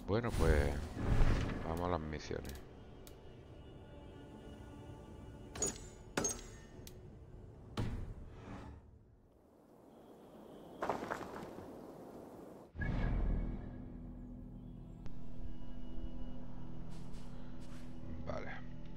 Bueno, pues vamos a las misiones. Vale.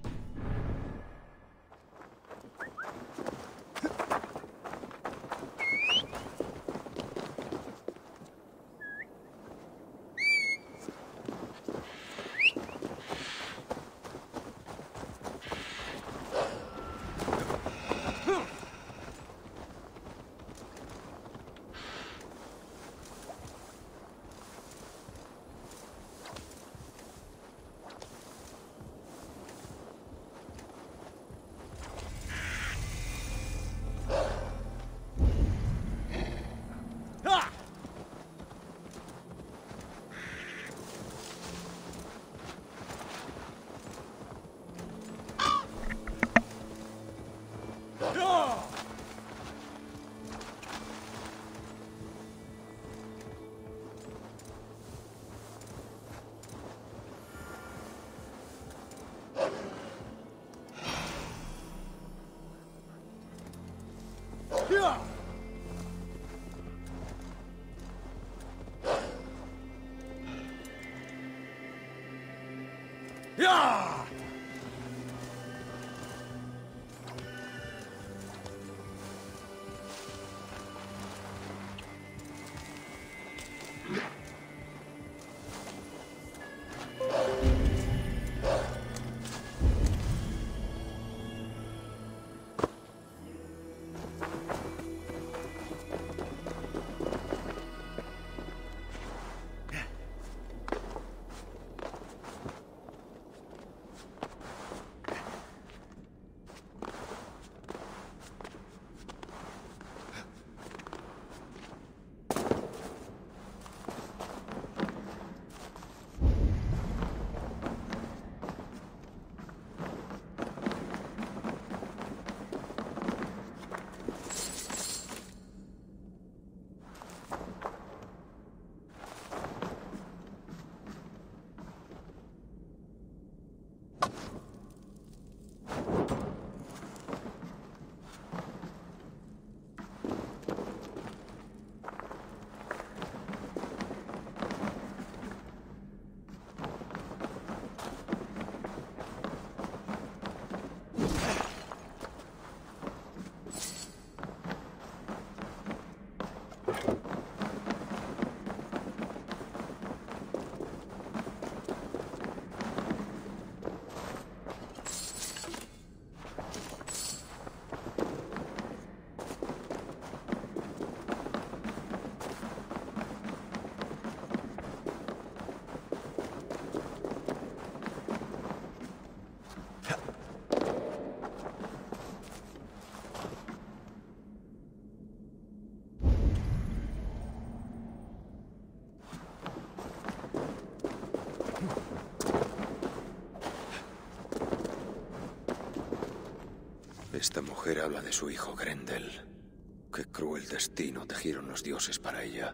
Esta mujer habla de su hijo Grendel. Qué cruel destino tejieron los dioses para ella.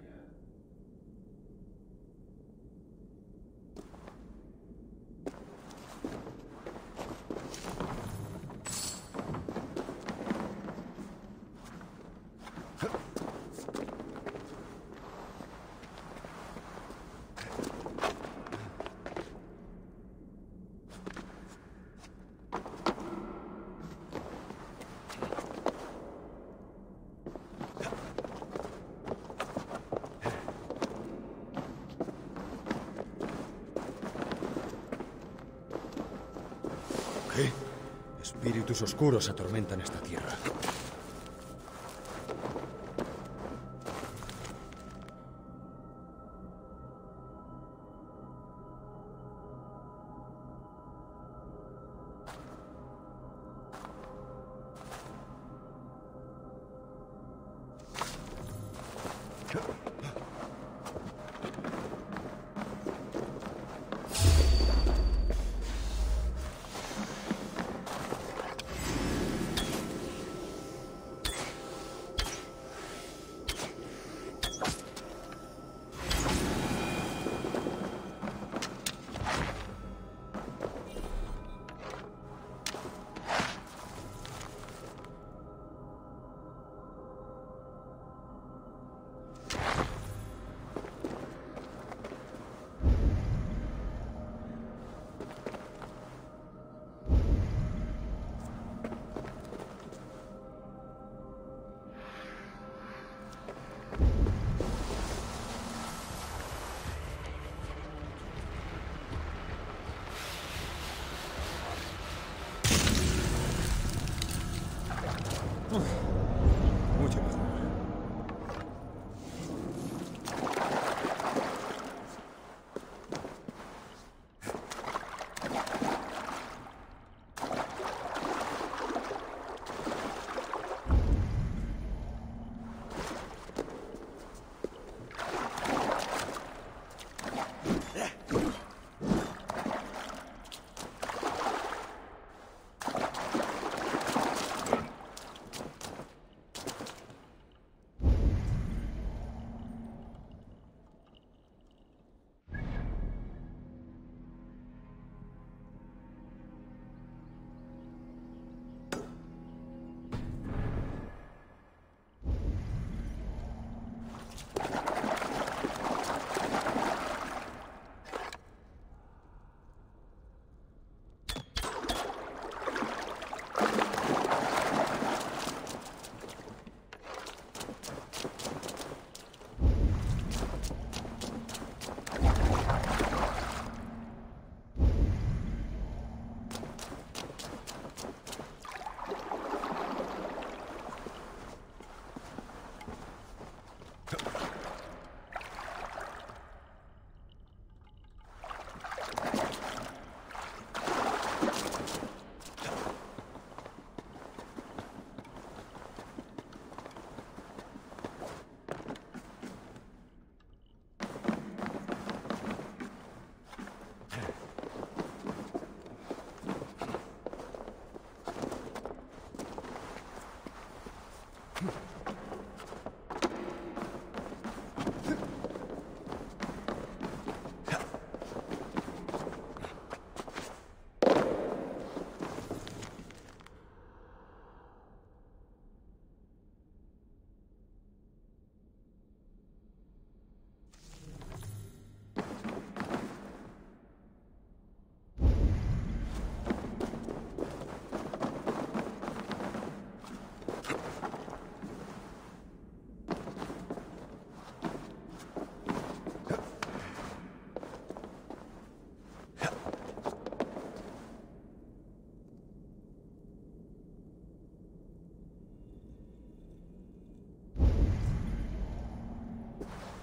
¿Qué? Espíritus oscuros atormentan esta tierra.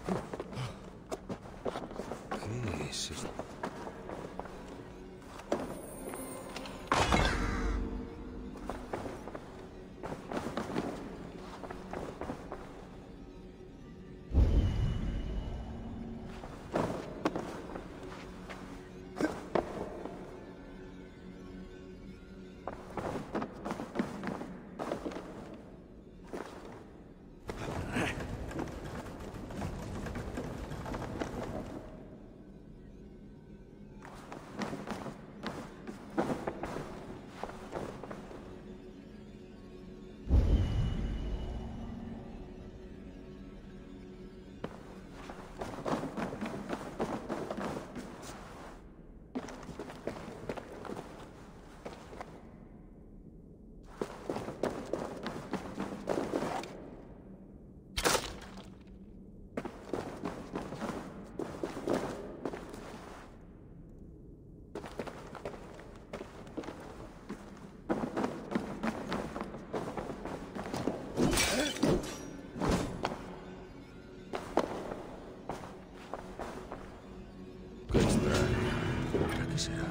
¿Qué es esto? Qué extraño. ¿Para qué será?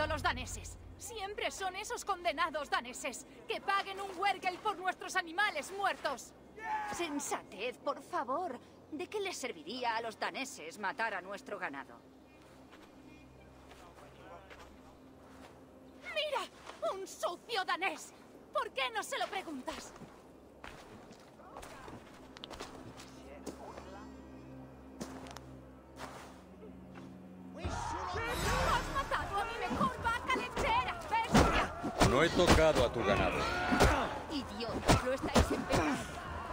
sido los daneses. Siempre son esos condenados daneses. Que paguen un huergel por nuestros animales muertos. Sensatez, por favor. ¿De qué les serviría a los daneses matar a nuestro ganado? ¡Mira! ¡Un sucio danés! ¿Por qué no se lo preguntas? ¡Has matado a mi mejor vaca lechera, bestia! No he tocado a tu ganado. ¡Idiotas! ¡Lo estáis empeñando!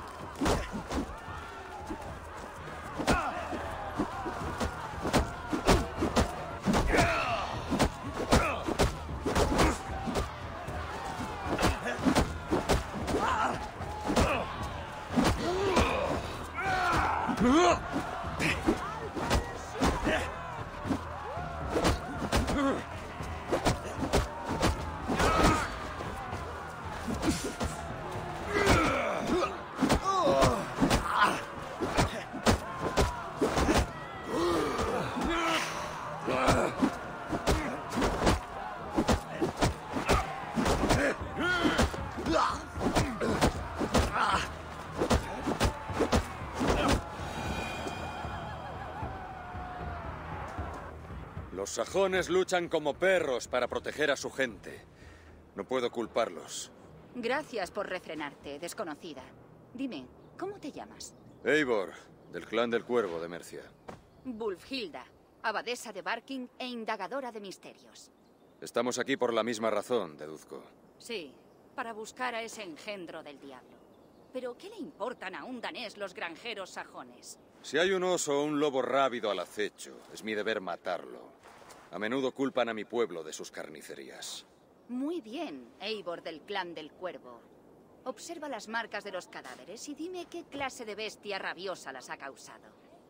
Los sajones luchan como perros para proteger a su gente. No puedo culparlos. Gracias por refrenarte, desconocida. Dime, ¿cómo te llamas? Eivor, del clan del Cuervo de Mercia. Wulfhilda, abadesa de Barking e indagadora de misterios. Estamos aquí por la misma razón, deduzco. Sí, para buscar a ese engendro del diablo. Pero ¿qué le importan a un danés los granjeros sajones? Si hay un oso o un lobo rábido al acecho, es mi deber matarlo. A menudo culpan a mi pueblo de sus carnicerías. Muy bien, Eivor del clan del Cuervo. Observa las marcas de los cadáveres y dime qué clase de bestia rabiosa las ha causado.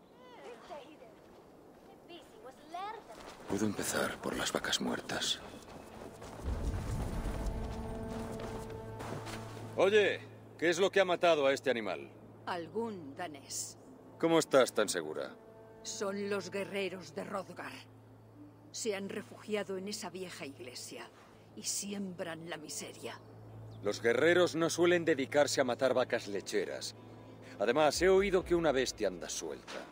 Puedo empezar por las vacas muertas. Oye, ¿qué es lo que ha matado a este animal? Algún danés. ¿Cómo estás tan segura? Son los guerreros de Hrothgar. Se han refugiado en esa vieja iglesia y siembran la miseria. Los guerreros no suelen dedicarse a matar vacas lecheras. Además, he oído que una bestia anda suelta.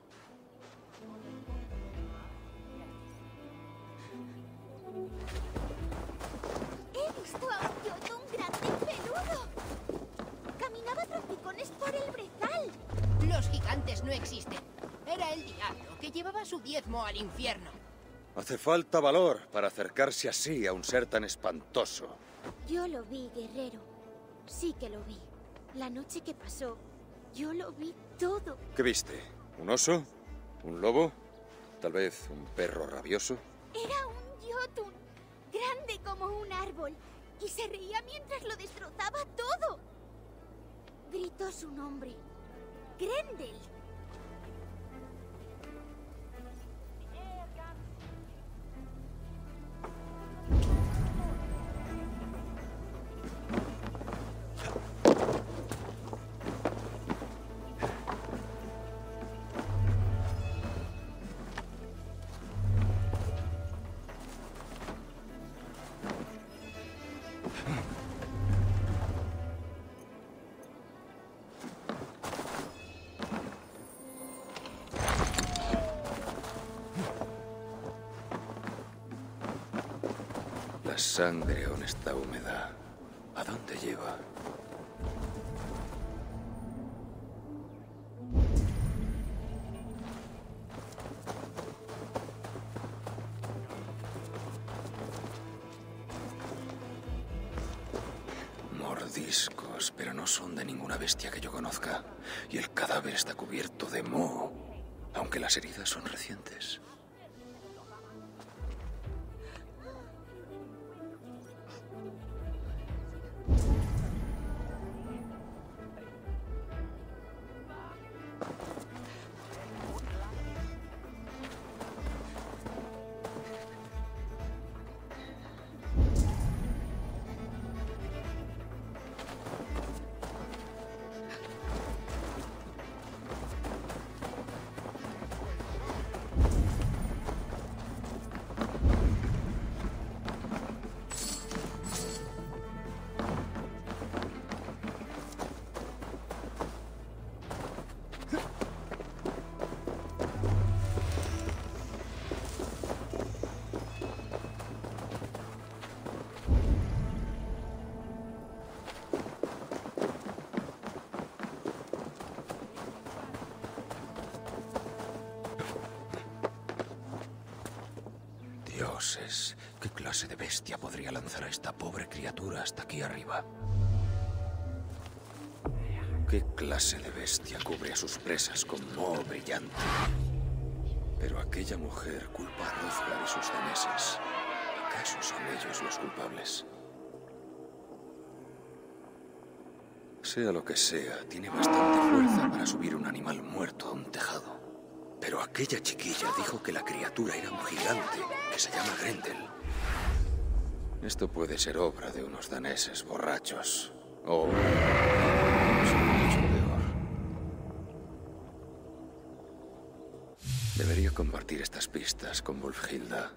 He visto a un Jotun grande y peludo. Caminaba a trompicones por el brezal. Los gigantes no existen. Era el diablo que llevaba su diezmo al infierno. Hace falta valor para acercarse así a un ser tan espantoso. Yo lo vi, guerrero. Sí que lo vi. La noche que pasó, yo lo vi todo. ¿Qué viste? ¿Un oso? ¿Un lobo? ¿Tal vez un perro rabioso? Era un Jotun, grande como un árbol, y se reía mientras lo destrozaba todo. Gritó su nombre, Grendel. La sangre aún está húmeda. ¿A dónde lleva? Mordiscos, pero no son de ninguna bestia que yo conozca. Y el cadáver está cubierto de moho, aunque las heridas son recientes. Dioses, ¿qué clase de bestia podría lanzar a esta pobre criatura hasta aquí arriba? ¿Qué clase de bestia cubre a sus presas con moho brillante? Pero aquella mujer culpa a Hrothgar y sus daneses. ¿Acaso son ellos los culpables? Sea lo que sea, tiene bastante fuerza para subir un animal muerto a un tejado. Pero aquella chiquilla dijo que la criatura era un gigante que se llama Grendel. Esto puede ser obra de unos daneses borrachos. O mucho peor. Debería compartir estas pistas con Wulfhilda.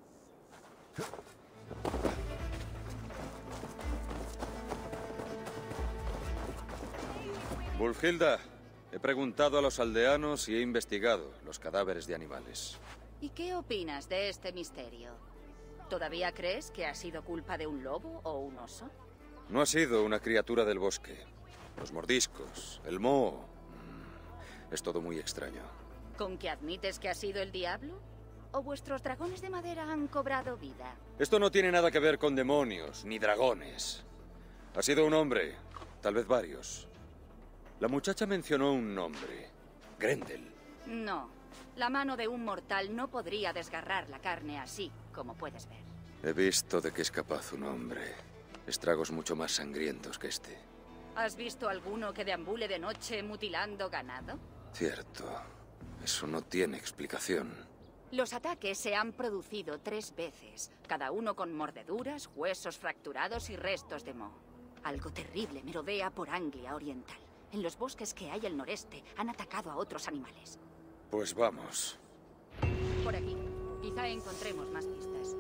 Wulfhilda, he preguntado a los aldeanos y he investigado los cadáveres de animales. ¿Y qué opinas de este misterio? ¿Todavía crees que ha sido culpa de un lobo o un oso? No ha sido una criatura del bosque. Los mordiscos, el moho... Es todo muy extraño. ¿Con que admites que ha sido el diablo? ¿O vuestros dragones de madera han cobrado vida? Esto no tiene nada que ver con demonios ni dragones. Ha sido un hombre, tal vez varios. La muchacha mencionó un nombre. Grendel. No. La mano de un mortal no podría desgarrar la carne así, como puedes ver. He visto de qué es capaz un hombre. Estragos mucho más sangrientos que este. ¿Has visto alguno que deambule de noche mutilando ganado? Cierto. Eso no tiene explicación. Los ataques se han producido 3 veces, cada uno con mordeduras, huesos fracturados y restos de moho. Algo terrible merodea por Anglia Oriental. En los bosques que hay al noreste han atacado a otros animales. Pues vamos. Por aquí. Quizá encontremos más pistas.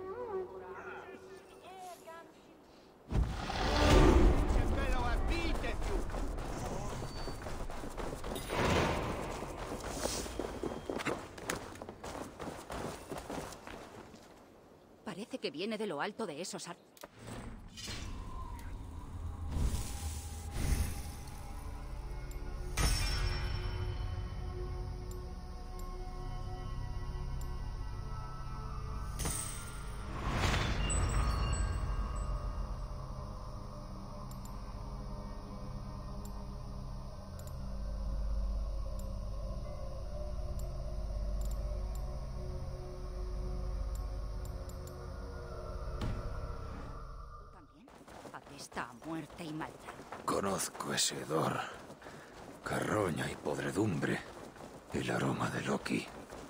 Parece que viene de lo alto de esos árboles. Apesta a muerte y maldad. Conozco ese hedor. Carroña y podredumbre. El aroma de Loki.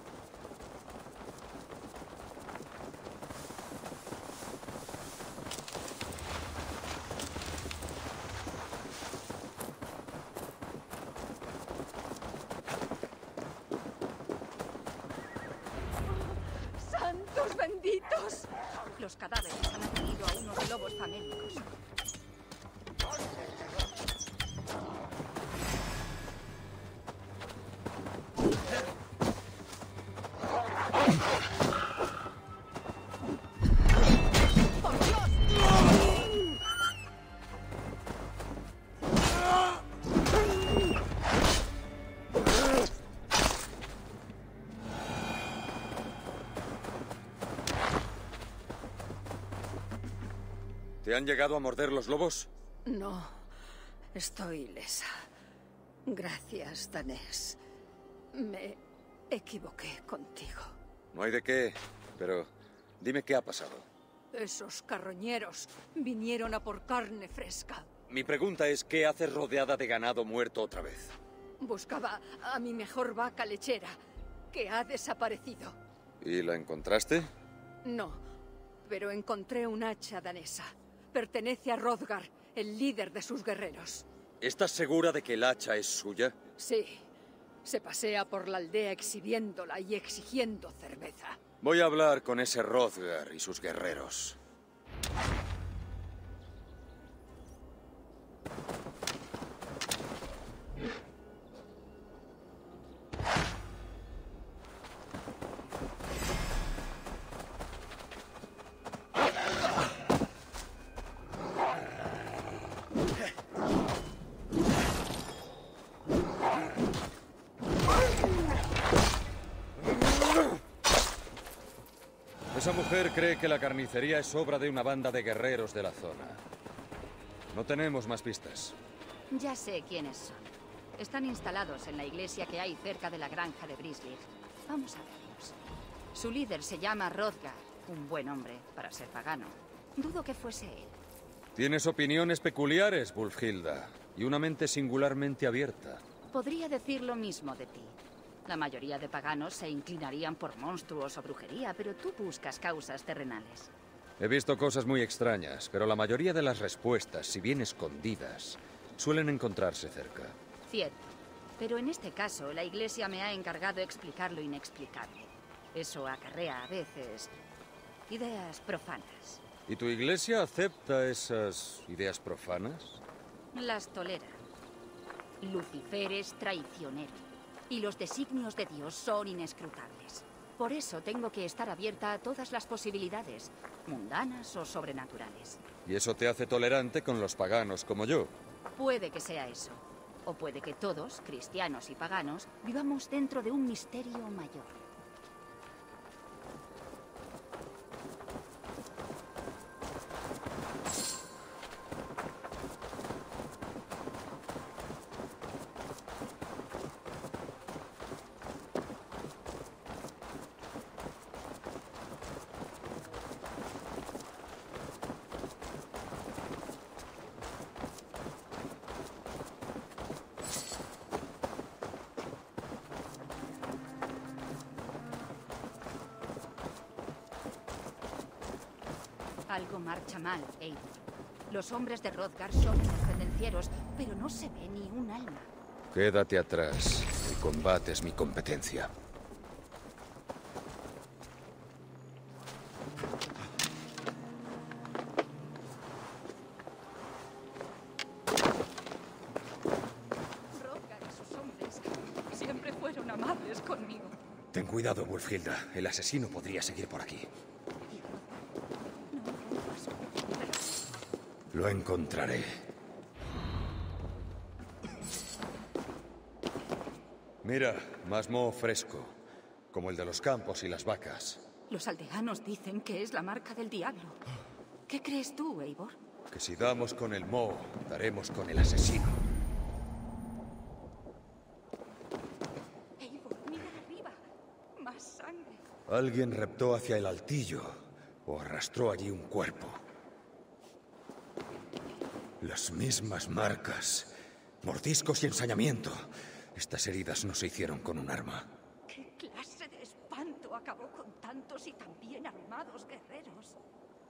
¡Santos benditos! Los cadáveres han atraído a unos lobos famélicos. ¿Te han llegado a morder los lobos? No, estoy ilesa. Gracias, danés. Me equivoqué contigo. No hay de qué, pero dime qué ha pasado. Esos carroñeros vinieron a por carne fresca. Mi pregunta es, ¿qué haces rodeada de ganado muerto otra vez? Buscaba a mi mejor vaca lechera, que ha desaparecido. ¿Y la encontraste? No, pero encontré un hacha danesa. Pertenece a Hrothgar, el líder de sus guerreros. ¿Estás segura de que el hacha es suya? Sí. Se pasea por la aldea exhibiéndola y exigiendo cerveza. Voy a hablar con ese Hrothgar y sus guerreros. Esa mujer cree que la carnicería es obra de una banda de guerreros de la zona. No tenemos más pistas. Ya sé quiénes son. Están instalados en la iglesia que hay cerca de la granja de Brisbane. Vamos a verlos. Su líder se llama Hrothgar. Un buen hombre para ser pagano. Dudo que fuese él. Tienes opiniones peculiares, Wulfhilda, y una mente singularmente abierta. Podría decir lo mismo de ti. La mayoría de paganos se inclinarían por monstruos o brujería, pero tú buscas causas terrenales. He visto cosas muy extrañas, pero la mayoría de las respuestas, si bien escondidas, suelen encontrarse cerca. Cierto. Pero en este caso, la iglesia me ha encargado explicar lo inexplicable. Eso acarrea a veces ideas profanas. ¿Y tu iglesia acepta esas ideas profanas? Las tolera. Lucifer es traicionero. Y los designios de Dios son inescrutables. Por eso tengo que estar abierta a todas las posibilidades, mundanas o sobrenaturales. ¿Y eso te hace tolerante con los paganos como yo? Puede que sea eso. O puede que todos, cristianos y paganos, vivamos dentro de un misterio mayor. Algo marcha mal, Eivor. Los hombres de Hrothgar son los pendencieros, pero no se ve ni un alma. Quédate atrás. El combate es mi competencia. Hrothgar y sus hombres siempre fueron amables conmigo. Ten cuidado, Wulfhilda. El asesino podría seguir por aquí. Lo encontraré. Mira, más moho fresco, como el de los campos y las vacas. Los aldeanos dicen que es la marca del diablo. ¿Qué crees tú, Eivor? Que si damos con el moho, daremos con el asesino. Eivor, mira arriba. Más sangre. Alguien reptó hacia el altillo o arrastró allí un cuerpo. Las mismas marcas, mordiscos y ensañamiento. Estas heridas no se hicieron con un arma. ¿Qué clase de espanto acabó con tantos y tan bien armados guerreros?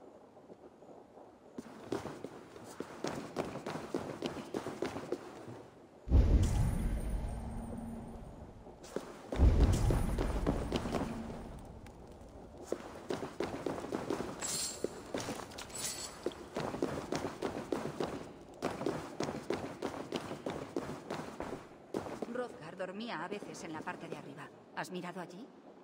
Hrothgar dormía a veces en la parte de arriba. ¿Has mirado allí?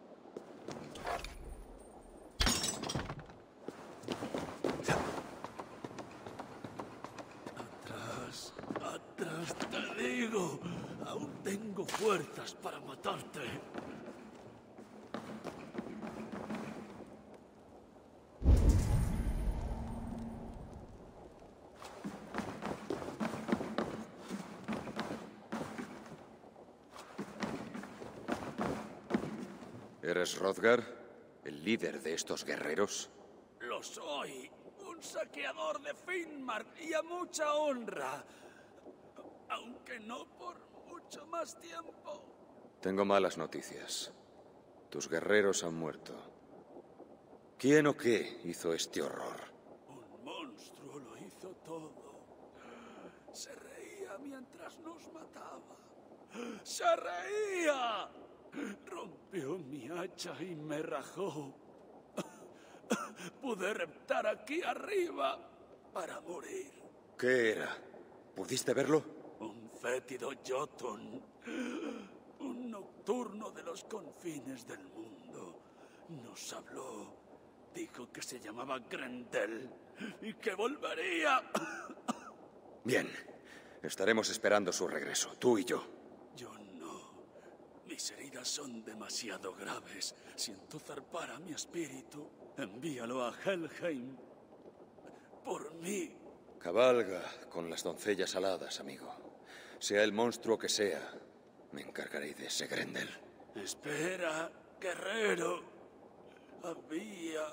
Atrás, atrás, te digo. Aún tengo fuerzas para matarte. ¿Eres Hrothgar, el líder de estos guerreros? Lo soy. Un saqueador de Finnmark y a mucha honra. Aunque no por mucho más tiempo. Tengo malas noticias. Tus guerreros han muerto. ¿Quién o qué hizo este horror? Un monstruo lo hizo todo. Se reía mientras nos mataba. ¡Se reía! Rompió mi hacha y me rajó. Pude reptar aquí arriba para morir. ¿Qué era? ¿Pudiste verlo? Un fétido Jotun. Un nocturno de los confines del mundo. Nos habló. Dijo que se llamaba Grendel y que volvería. Bien. Estaremos esperando su regreso, tú y yo. Yo no. Mis heridas son demasiado graves. Siento zarpar a mi espíritu. Envíalo a Helheim. Por mí. Cabalga con las doncellas aladas, amigo. Sea el monstruo que sea, me encargaré de ese Grendel. Espera, guerrero. Había...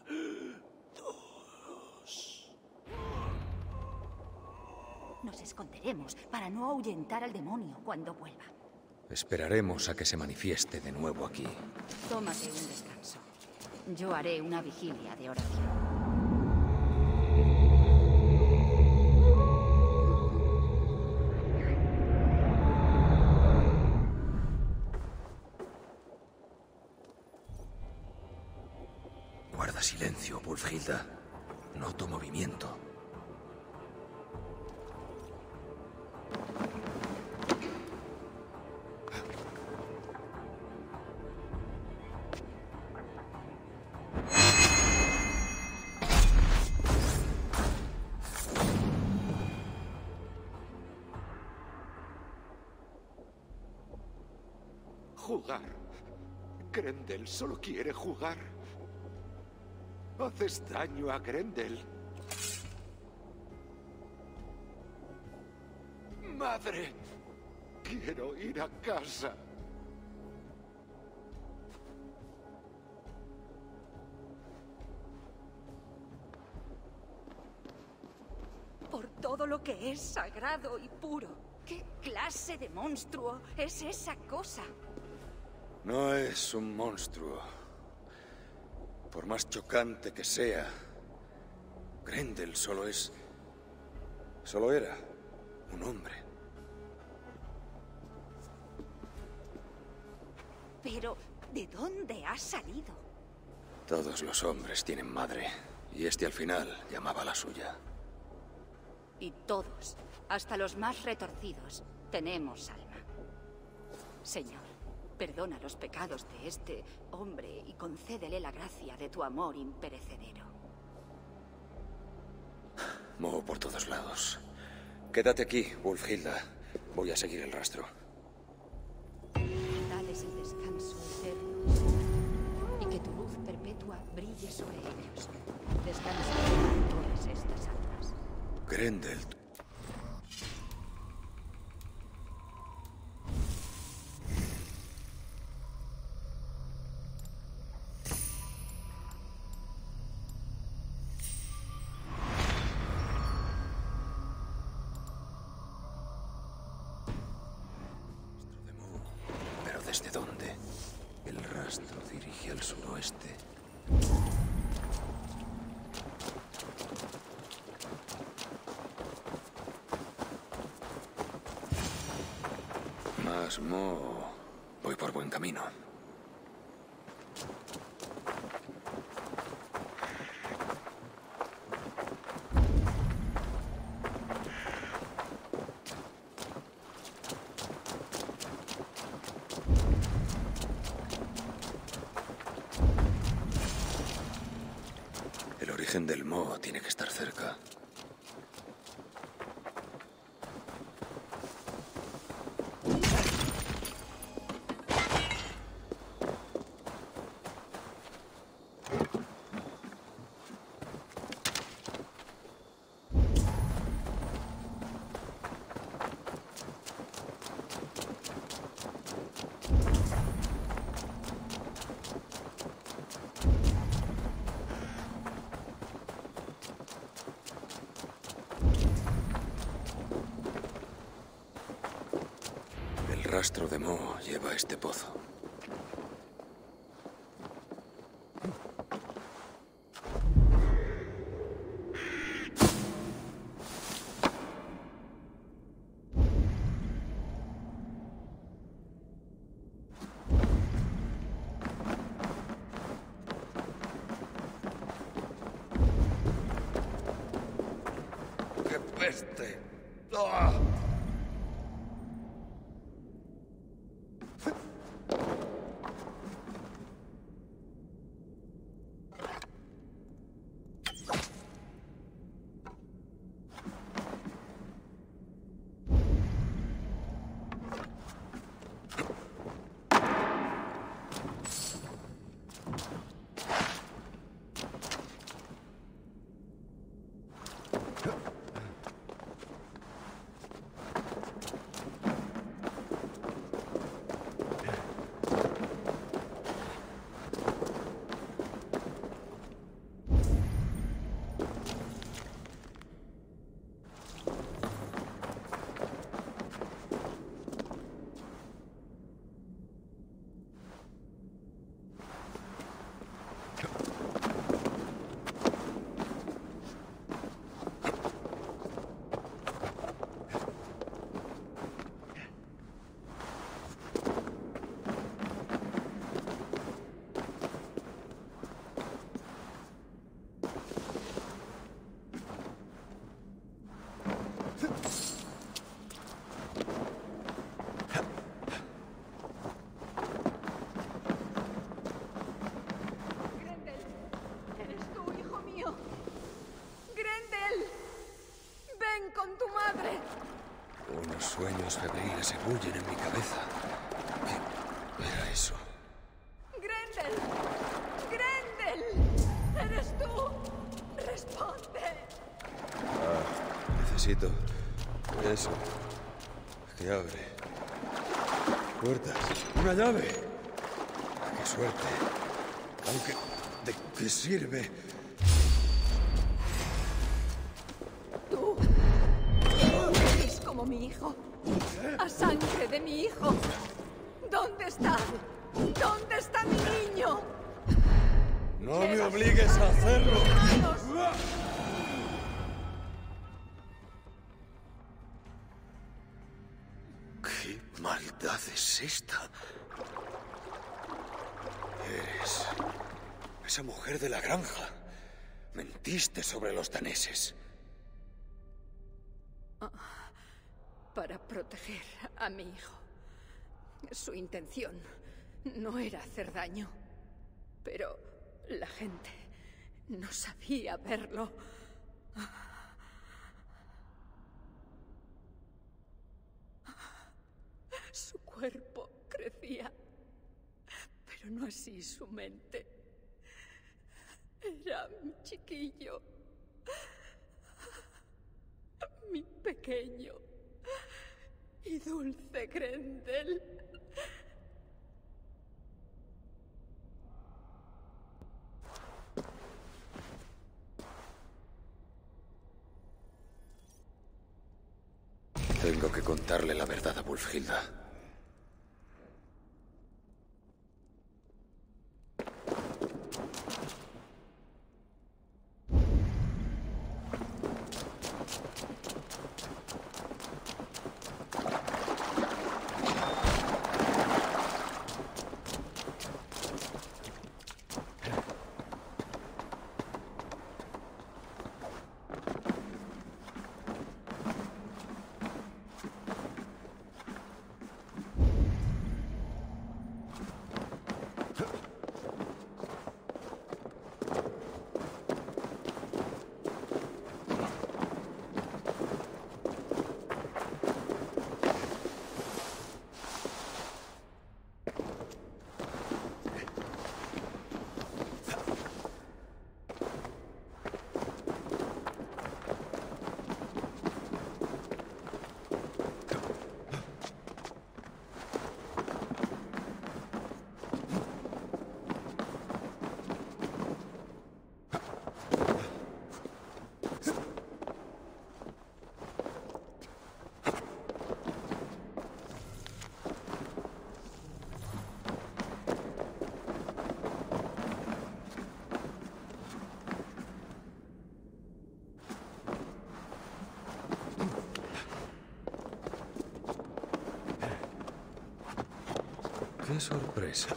dos. Nos esconderemos para no ahuyentar al demonio cuando vuelva. Esperaremos a que se manifieste de nuevo aquí. Tómate un descanso. Yo haré una vigilia de oración. Guarda silencio, Wulfhilda. Noto movimiento. Jugar. Grendel solo quiere jugar. Haces daño a Grendel. Madre, quiero ir a casa. Por todo lo que es sagrado y puro. ¿Qué clase de monstruo es esa cosa? No es un monstruo. Por más chocante que sea, Grendel solo era un hombre. Pero, ¿de dónde ha salido? Todos los hombres tienen madre, y este al final llamaba a la suya. Y todos, hasta los más retorcidos, tenemos alma. Señor, perdona los pecados de este hombre y concédele la gracia de tu amor imperecedero. Moho por todos lados. Quédate aquí, Wulfhilda. Voy a seguir el rastro. Dales el descanso eterno y que tu luz perpetua brille sobre ellos. Descansa en todas estas almas. Grendel. ¿Pero desde dónde? El rastro dirige al suroeste. Más Moho. Voy por buen camino. El origen del Moho tiene que estar cerca. El rastro de Moho lleva a este pozo. ¡Qué peste! ¡Ah! pensamientos febriles ebullen en mi cabeza. ¿Qué era eso? ¡Grendel! ¡Grendel! ¿Eres tú? ¡Responde! Necesito eso. Que abre puertas. ¡Una llave! ¡Qué suerte! Aunque... ¿de qué sirve? Tú eres como mi hijo. A sangre de mi hijo. ¿Dónde está? ¿Dónde está mi niño? ¡No me obligues a hacerlo! ¿Qué maldad es esta? Eres esa mujer de la granja. Mentiste sobre los daneses. Para proteger a mi hijo. Su intención no era hacer daño, pero la gente no sabía verlo. Su cuerpo crecía, pero no así su mente. Era mi chiquillo, mi pequeño y dulce Grendel. Tengo que contarle la verdad a Wulfhilda. ¡Qué sorpresa!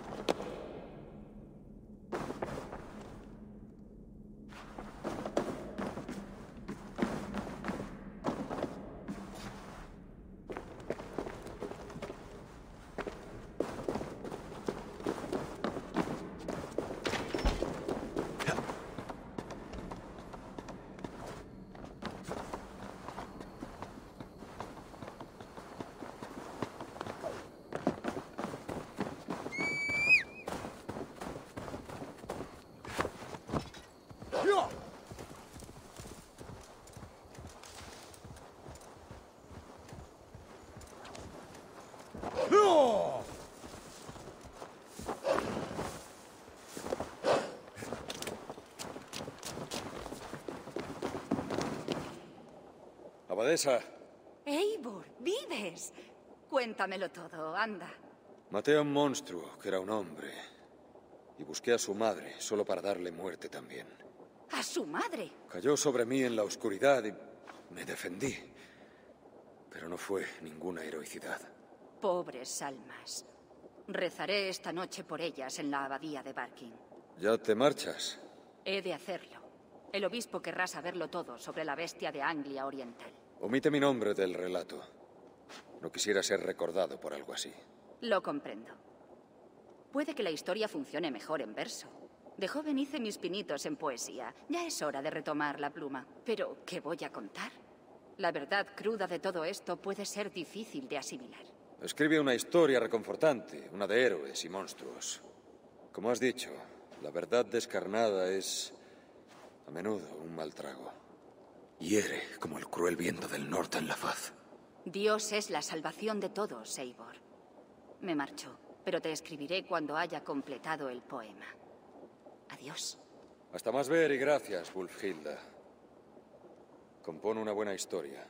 Abadesa. Eivor, ¿vives? Cuéntamelo todo, anda. Maté a un monstruo que era un hombre. Y busqué a su madre, solo para darle muerte también. ¿A su madre? Cayó sobre mí en la oscuridad y me defendí. Pero no fue ninguna heroicidad. Pobres almas. Rezaré esta noche por ellas en la abadía de Barking. ¿Ya te marchas? He de hacerlo. El obispo querrá saberlo todo sobre la bestia de Anglia Oriental. Omite mi nombre del relato. No quisiera ser recordado por algo así. Lo comprendo. Puede que la historia funcione mejor en verso. De joven hice mis pinitos en poesía. Ya es hora de retomar la pluma. Pero, ¿qué voy a contar? La verdad cruda de todo esto puede ser difícil de asimilar. Escribe una historia reconfortante, una de héroes y monstruos. Como has dicho, la verdad descarnada es, a menudo, un mal trago. Hiere como el cruel viento del norte en la faz. Dios es la salvación de todos, Eivor. Me marcho, pero te escribiré cuando haya completado el poema. Adiós. Hasta más ver y gracias, Wulfhilda. Compone una buena historia.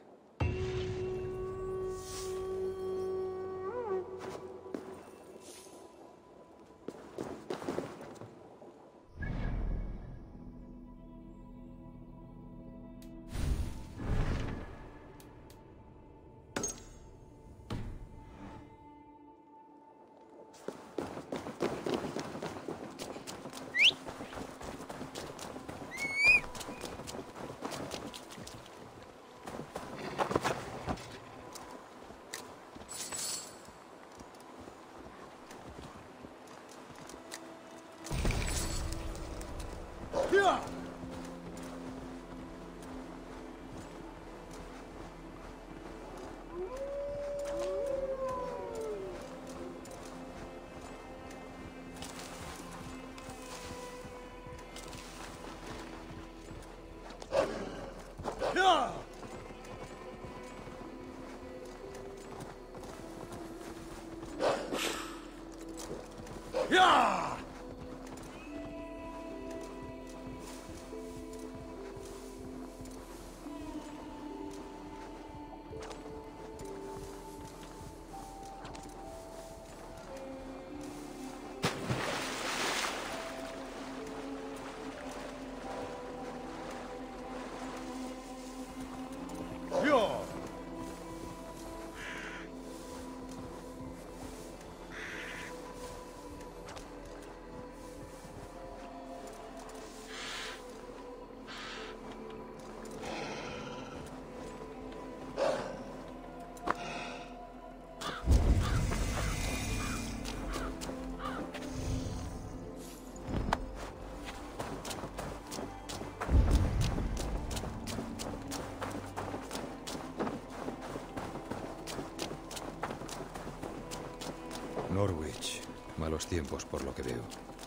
Norwich. Malos tiempos, por lo que veo.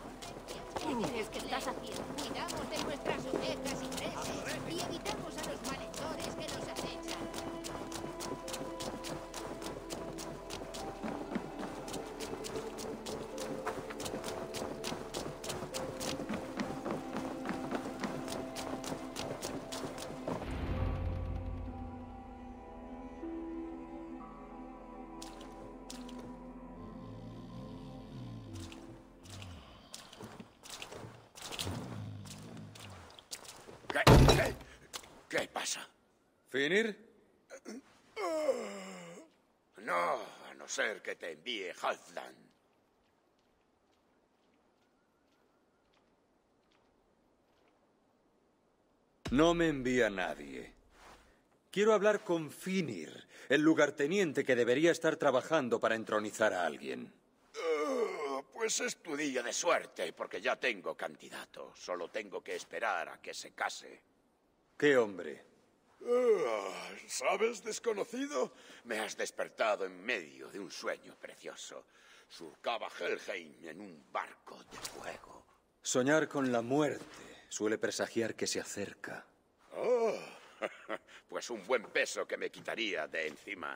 ¿Qué crees que estás haciendo? Cuidamos de nuestras ovejas y preses y evitamos a los malhechores que nos acechan. ¿Qué pasa? ¿Finir? No, a no ser que te envíe Halfdan. No me envía nadie. Quiero hablar con Finir, el lugarteniente que debería estar trabajando para entronizar a alguien. Pues es tu día de suerte, porque ya tengo candidato. Solo tengo que esperar a que se case. ¿Qué hombre? ¿Sabes, desconocido? Me has despertado en medio de un sueño precioso. Surcaba Helheim en un barco de fuego. Soñar con la muerte suele presagiar que se acerca. Oh, pues un buen peso que me quitaría de encima.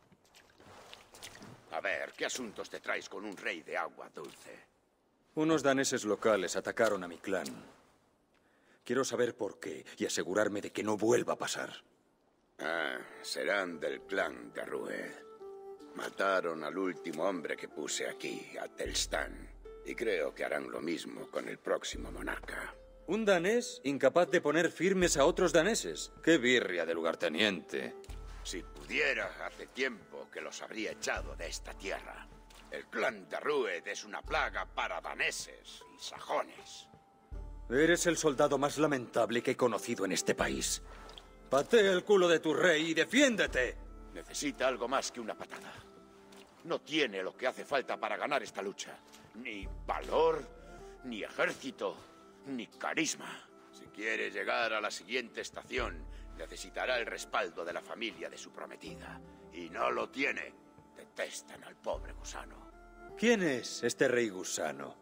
A ver, ¿qué asuntos te traes con un rey de agua dulce? Unos daneses locales atacaron a mi clan. Quiero saber por qué y asegurarme de que no vuelva a pasar. Ah, serán del clan de Rue. Mataron al último hombre que puse aquí, a Telstan. Y creo que harán lo mismo con el próximo monarca. ¿Un danés incapaz de poner firmes a otros daneses? ¡Qué birria de lugarteniente! Si pudiera, hace tiempo que los habría echado de esta tierra. El clan de Rued es una plaga para daneses y sajones. Eres el soldado más lamentable que he conocido en este país. Patea el culo de tu rey y defiéndete. Necesita algo más que una patada. No tiene lo que hace falta para ganar esta lucha. Ni valor, ni ejército, ni carisma. Si quiere llegar a la siguiente estación, Necesitará el respaldo de la familia de su prometida. Y no lo tiene. Detestan al pobre gusano. ¿Quién es este rey gusano?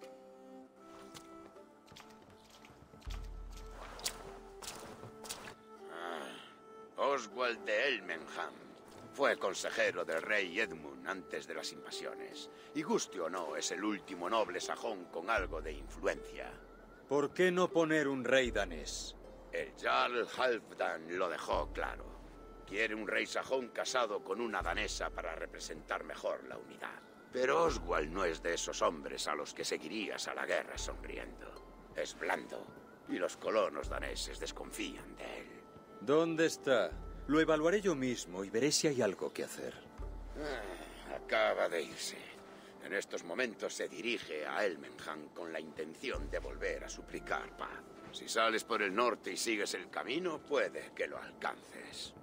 Oswald de Elmenham. Fue consejero del rey Edmund antes de las invasiones. Y guste o no, es el último noble sajón con algo de influencia. ¿Por qué no poner un rey danés? El Jarl Halfdan lo dejó claro. Quiere un rey sajón casado con una danesa para representar mejor la unidad. Pero Oswald no es de esos hombres a los que seguirías a la guerra sonriendo. Es blando, y los colonos daneses desconfían de él. ¿Dónde está? Lo evaluaré yo mismo y veré si hay algo que hacer. Acaba de irse. En estos momentos se dirige a Elmenham con la intención de volver a suplicar paz. Si sales por el norte y sigues el camino, puede que lo alcances.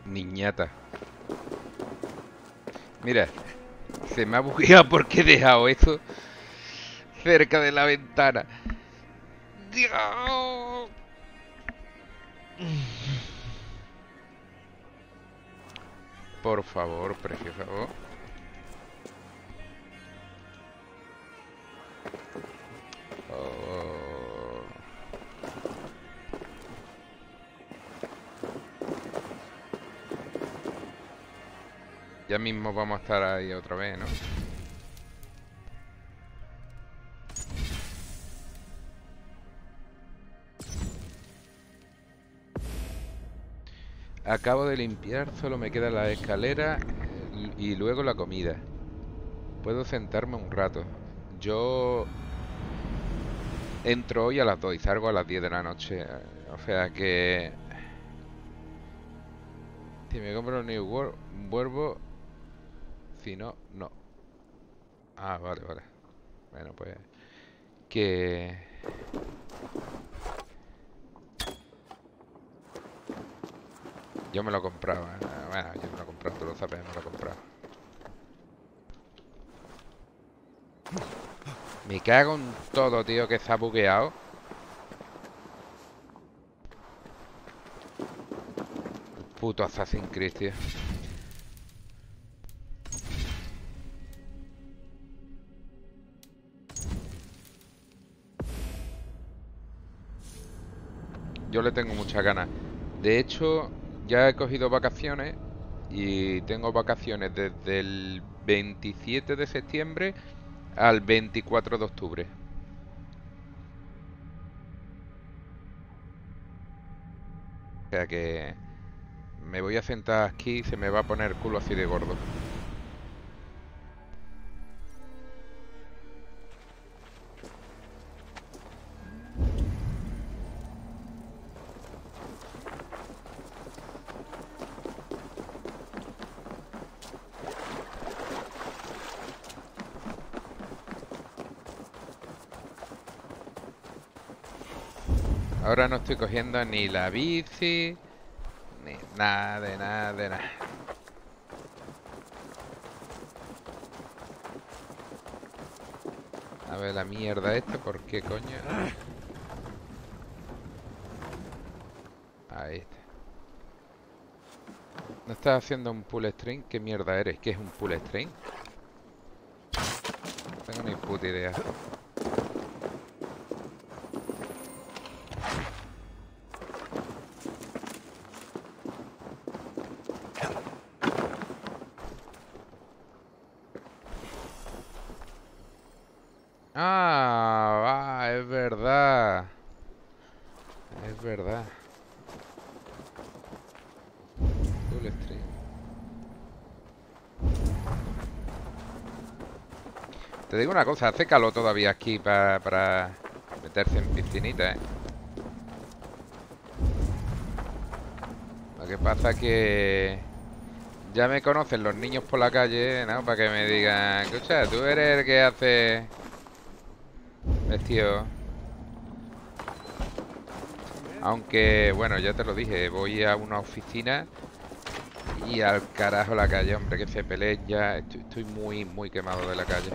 Niñata. Mira, se me ha bugueado porque he dejado esto cerca de la ventana. Dios. Por favor, preciosa voz. Oh. Ya mismo vamos a estar ahí otra vez, ¿no? Acabo de limpiar, solo me queda la escalera y luego la comida. Puedo sentarme un rato. Yo entro hoy a las 2 y salgo a las 10 de la noche. O sea que... Si me compro un New World, vuelvo. Si no, no. Ah, vale, vale. Bueno, pues... Que... Yo me lo compraba. Bueno, yo me lo compraba, tú lo sabes, me lo compraba. Me cago en todo, tío, que se ha bugueado. Puto Assassin's Creed, tío. Yo le tengo muchas ganas. De hecho, ya he cogido vacaciones y tengo vacaciones desde el 27 de septiembre al 24 de octubre. O sea que me voy a sentar aquí y se me va a poner el culo así de gordo. Ahora no estoy cogiendo ni la bici, ni nada de nada de nada. A ver la mierda esta, ¿por qué coño? Ahí está. ¿No estás haciendo un pull string? ¿Qué mierda eres? ¿Qué es un pull string? No tengo ni puta idea. Ah, va, es verdad. Es verdad. Full stream. Te digo una cosa, hace calor todavía aquí para meterse en piscinita, ¿eh? Lo que pasa que ya me conocen los niños por la calle, ¿no? Para que me digan, escucha, tú eres el que hace... Vestido. Aunque, bueno, ya te lo dije, voy a una oficina y al carajo la calle, hombre, que se peleen ya. Estoy muy quemado de la calle.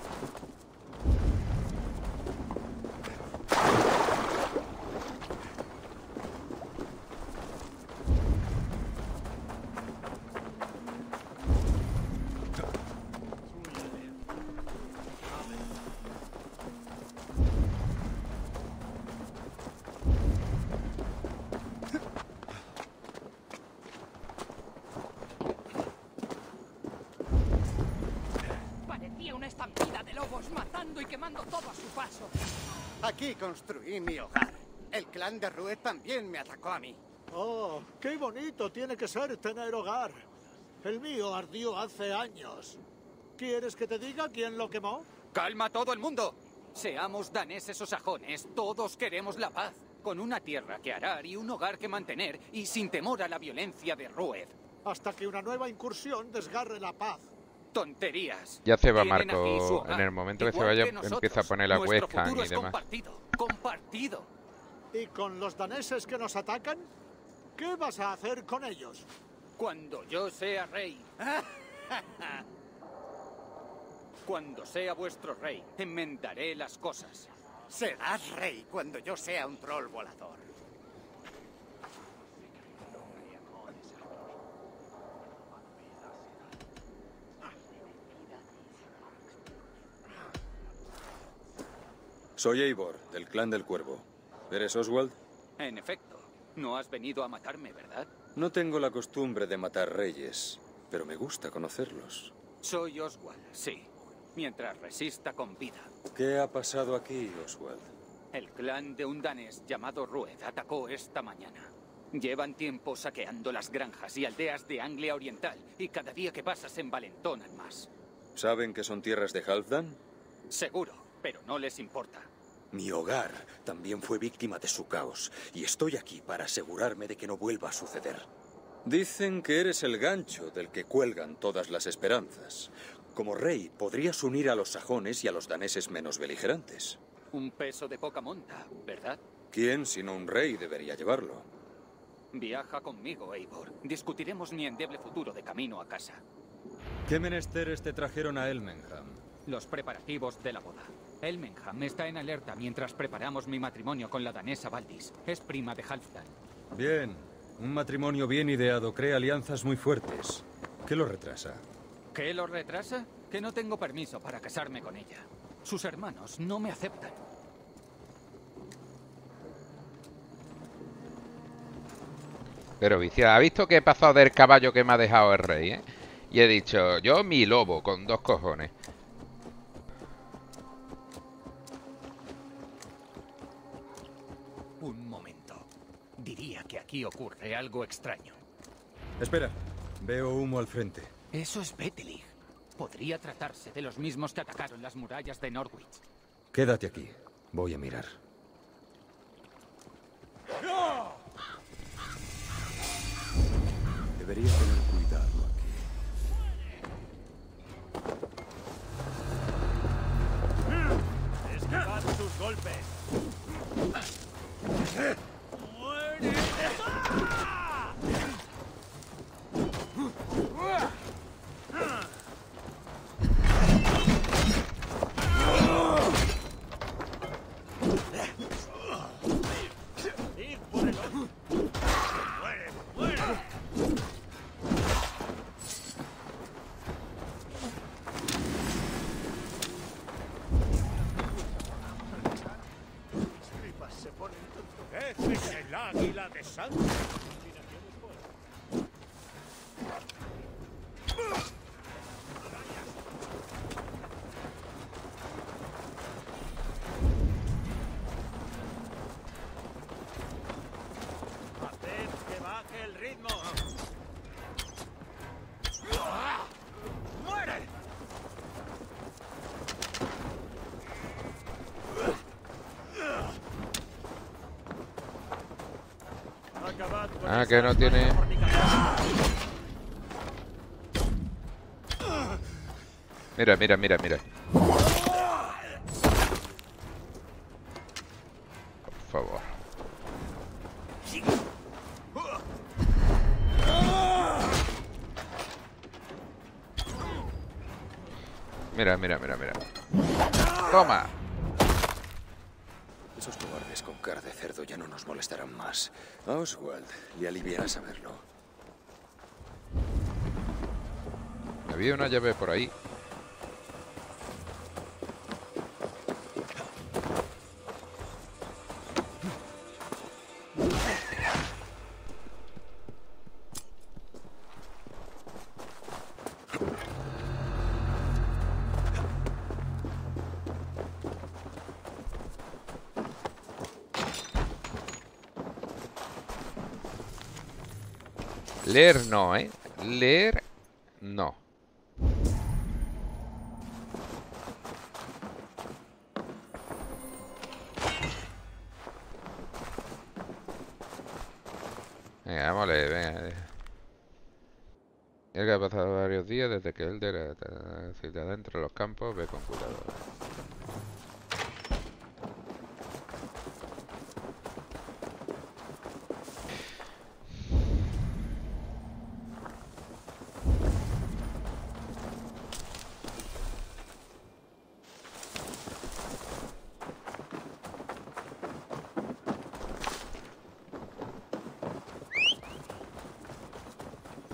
Aquí construí mi hogar. El clan de Rued también me atacó a mí. Oh, qué bonito tiene que ser tener hogar. El mío ardió hace años. ¿Quieres que te diga quién lo quemó? ¡Calma a todo el mundo! Seamos daneses o sajones, todos queremos la paz. Con una tierra que arar y un hogar que mantener y sin temor a la violencia de Rued. Hasta que una nueva incursión desgarre la paz. Tonterías. Ya se va Marco. En el momento que se vaya empieza a poner la webcam y demás. Compartido. ¿Y con los daneses que nos atacan? ¿Qué vas a hacer con ellos? Cuando yo sea rey. Cuando sea vuestro rey, enmendaré las cosas. Serás rey cuando yo sea un troll volador. Soy Eivor, del clan del Cuervo. ¿Eres Oswald? En efecto, no has venido a matarme, ¿verdad? No tengo la costumbre de matar reyes, pero me gusta conocerlos. Soy Oswald, sí. Mientras resista con vida. ¿Qué ha pasado aquí, Oswald? El clan de un danés llamado Rued atacó esta mañana. Llevan tiempo saqueando las granjas y aldeas de Anglia Oriental, y cada día que pasa se envalentonan más. ¿Saben que son tierras de Halfdan? Seguro, pero no les importa. Mi hogar también fue víctima de su caos, y estoy aquí para asegurarme de que no vuelva a suceder. Dicen que eres el gancho del que cuelgan todas las esperanzas. Como rey, podrías unir a los sajones y a los daneses menos beligerantes. Un peso de poca monta, ¿verdad? ¿Quién, sino un rey, debería llevarlo? Viaja conmigo, Eivor. Discutiremos mi endeble futuro de camino a casa. ¿Qué menesteres te trajeron a Elmenham? Los preparativos de la boda. Elmenham está en alerta mientras preparamos mi matrimonio con la danesa Valdis. Es prima de Halfdan. Bien. Un matrimonio bien ideado crea alianzas muy fuertes. ¿Qué lo retrasa? ¿Qué lo retrasa? Que no tengo permiso para casarme con ella. Sus hermanos no me aceptan. Pero vicia, ¿ha visto que he pasado del caballo que me ha dejado el rey, eh? Y he dicho, yo mi lobo, con 2 cojones. Un momento. Diría que aquí ocurre algo extraño. Espera, veo humo al frente. Eso es Betelig. Podría tratarse de los mismos que atacaron las murallas de Norwich. Quédate aquí. Voy a mirar. Debería tener cuidado aquí. Esquivad sus golpes. ¡Muere! El águila de sangre. Haced que baje el ritmo. ¡Muere! Ah, que no tiene... Mira, mira, mira, mira. Por favor. Mira, mira, mira, mira. Toma. Esos cobardes con cara de cerdo ya no nos molestarán más. A Oswald le aliviará saberlo. Había una llave por ahí. Leer no, ¿eh? Leer no. Venga, vamos a leer, venga. El que ha pasado varios días desde que él de la ciudad dentro de los campos, ve con cuidado.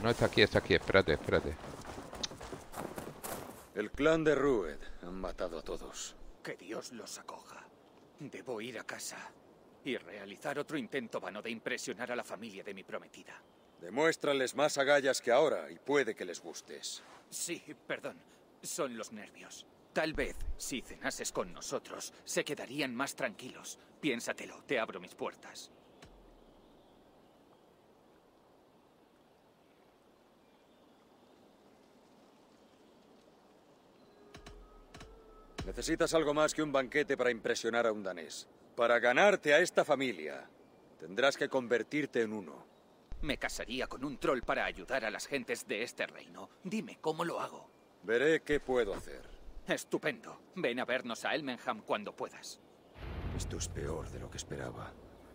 No, está aquí, espérate, espérate. El clan de Rued han matado a todos. Que Dios los acoja. Debo ir a casa y realizar otro intento vano de impresionar a la familia de mi prometida. Demuéstrales más agallas que ahora y puede que les gustes. Sí, perdón. Son los nervios. Tal vez, si cenases con nosotros, se quedarían más tranquilos. Piénsatelo, te abro mis puertas. Necesitas algo más que un banquete para impresionar a un danés. Para ganarte a esta familia, tendrás que convertirte en uno. Me casaría con un troll para ayudar a las gentes de este reino. Dime, ¿cómo lo hago? Veré qué puedo hacer. Estupendo. Ven a vernos a Elmenham cuando puedas. Esto es peor de lo que esperaba.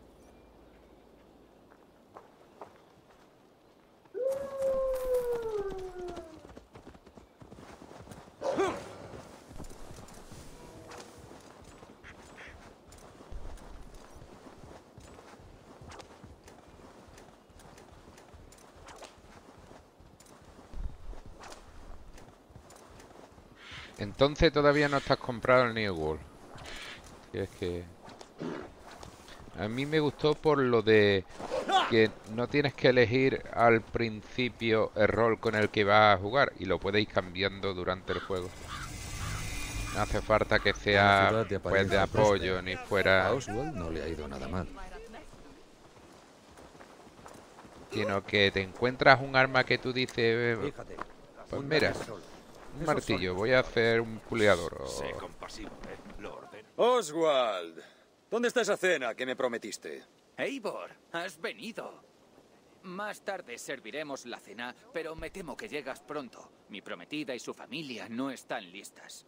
Entonces todavía no estás comprado el New World. Es que... A mí me gustó por lo de que no tienes que elegir al principio el rol con el que vas a jugar y lo puedes ir cambiando durante el juego. No hace falta que sea pues, de apoyo ni fuera... A Oswald no le ha ido nada mal. Sino que te encuentras un arma que tú dices... Pues mira... Un martillo, voy a hacer un puliador. Sé compasivo, lo ordeno. Oswald, ¿dónde está esa cena que me prometiste? Eivor, has venido. Más tarde serviremos la cena, pero me temo que llegas pronto. Mi prometida y su familia no están listas.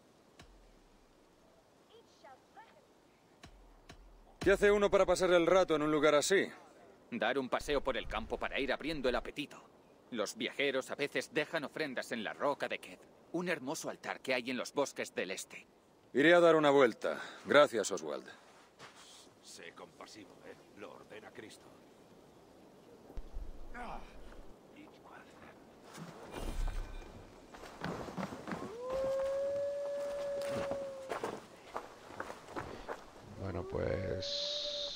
¿Qué hace uno para pasar el rato en un lugar así? Dar un paseo por el campo para ir abriendo el apetito. Los viajeros a veces dejan ofrendas en la roca de Ked, un hermoso altar que hay en los bosques del este. Iré a dar una vuelta. Gracias, Oswald. Sé compasivo, lo ordena Cristo. Bueno, pues...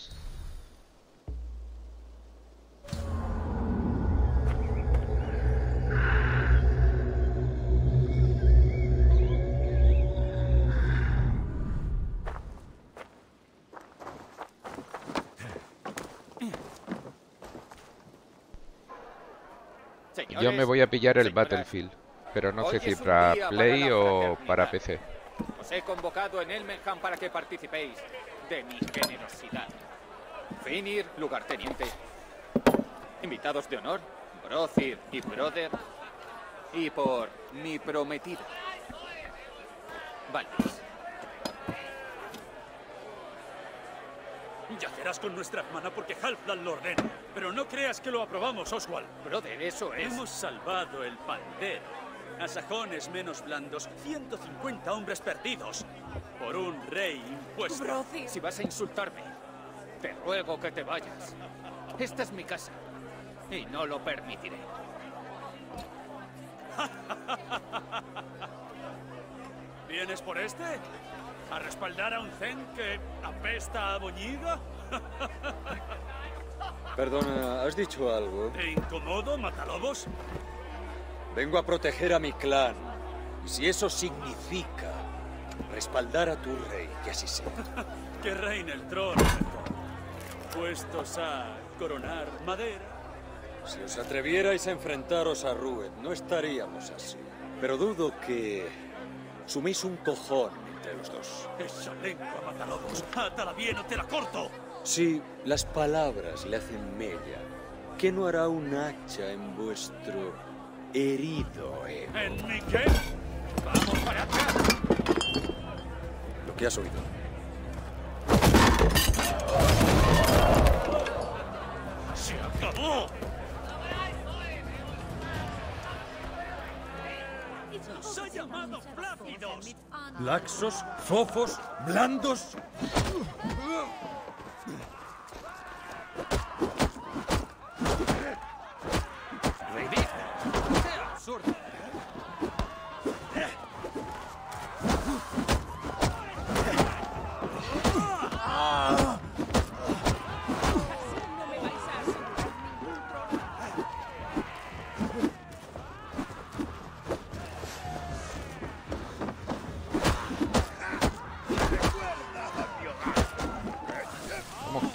Yo me voy a pillar el Battlefield, pero no sé si para Play o para PC. Os he convocado en Elmenham para que participéis de mi generosidad. Finir, lugarteniente. Invitados de honor, Brothir y Brother. Y por mi prometida, Valdis. Yacerás con nuestra hermana porque Halfdan lo ordena. Pero no creas que lo aprobamos, Oswald. Brother, eso es. Hemos salvado el pandero. A sajones menos blandos, 150 hombres perdidos. Por un rey impuesto. Brothir. Si vas a insultarme, te ruego que te vayas. Esta es mi casa. Y no lo permitiré. ¿Vienes por este? ¿A respaldar a un Zen que apesta a boñiga? Perdona, ¿has dicho algo? ¿Te incomodo, matalobos? Vengo a proteger a mi clan. Y si eso significa respaldar a tu rey, que así sea. Que reine el trono. Puestos a coronar madera. Si os atrevierais a enfrentaros a Rued, no estaríamos así. Pero dudo que suméis un cojón entre los dos. Esa lengua, matalobos. ¡Átala bien o te la corto! Si las palabras le hacen mella, ¿qué no hará un hacha en vuestro herido ego? ¿En mi qué? ¡Vamos para atrás! Lo que has oído. ¡Se acabó! ¡Nos ha llamado flácidos! ¿Laxos? ¿Fofos? ¿Blandos?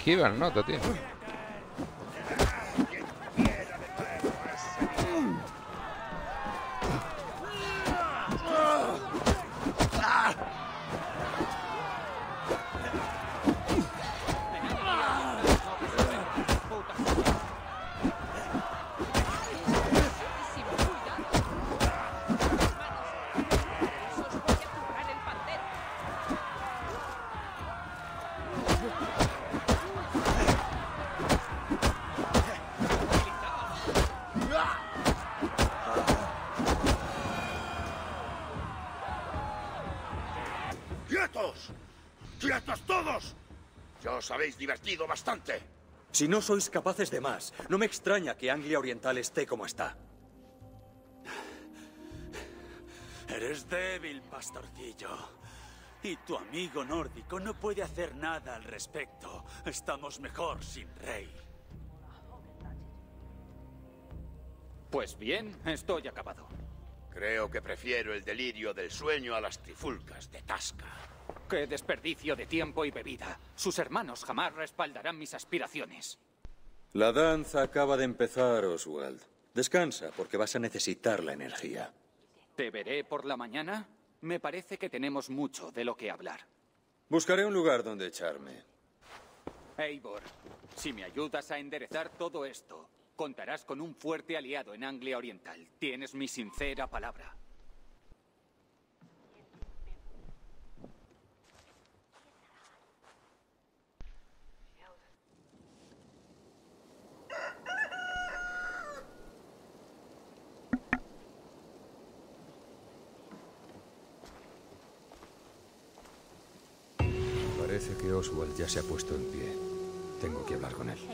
esquiva el nota, tío. ¡Quietos todos! Ya os habéis divertido bastante. Si no sois capaces de más, no me extraña que Anglia Oriental esté como está. Eres débil, pastorcillo. Y tu amigo nórdico no puede hacer nada al respecto. Estamos mejor sin rey. Pues bien, estoy acabado. Creo que prefiero el delirio del sueño a las trifulcas de Tasca. ¡Qué desperdicio de tiempo y bebida! Sus hermanos jamás respaldarán mis aspiraciones. La danza acaba de empezar, Oswald. Descansa, porque vas a necesitar la energía. ¿Te veré por la mañana? Me parece que tenemos mucho de lo que hablar. Buscaré un lugar donde echarme. Eivor, si me ayudas a enderezar todo esto, contarás con un fuerte aliado en Anglia Oriental. Tienes mi sincera palabra. Parece que Oswald ya se ha puesto en pie. Tengo que hablar con él.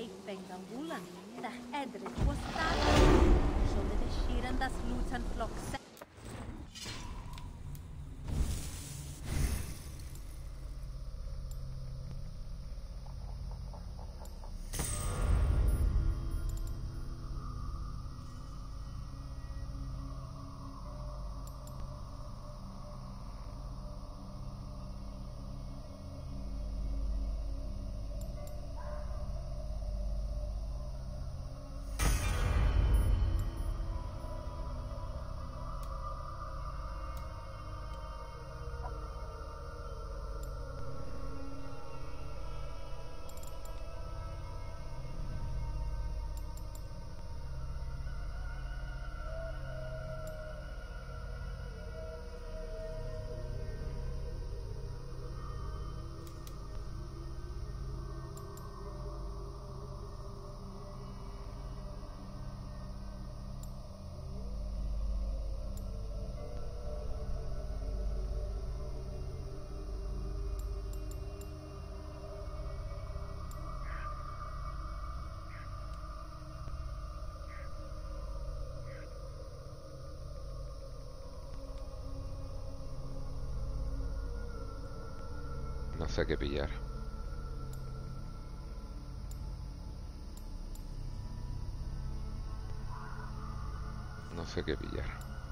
No sé qué pillar. No sé qué pillar.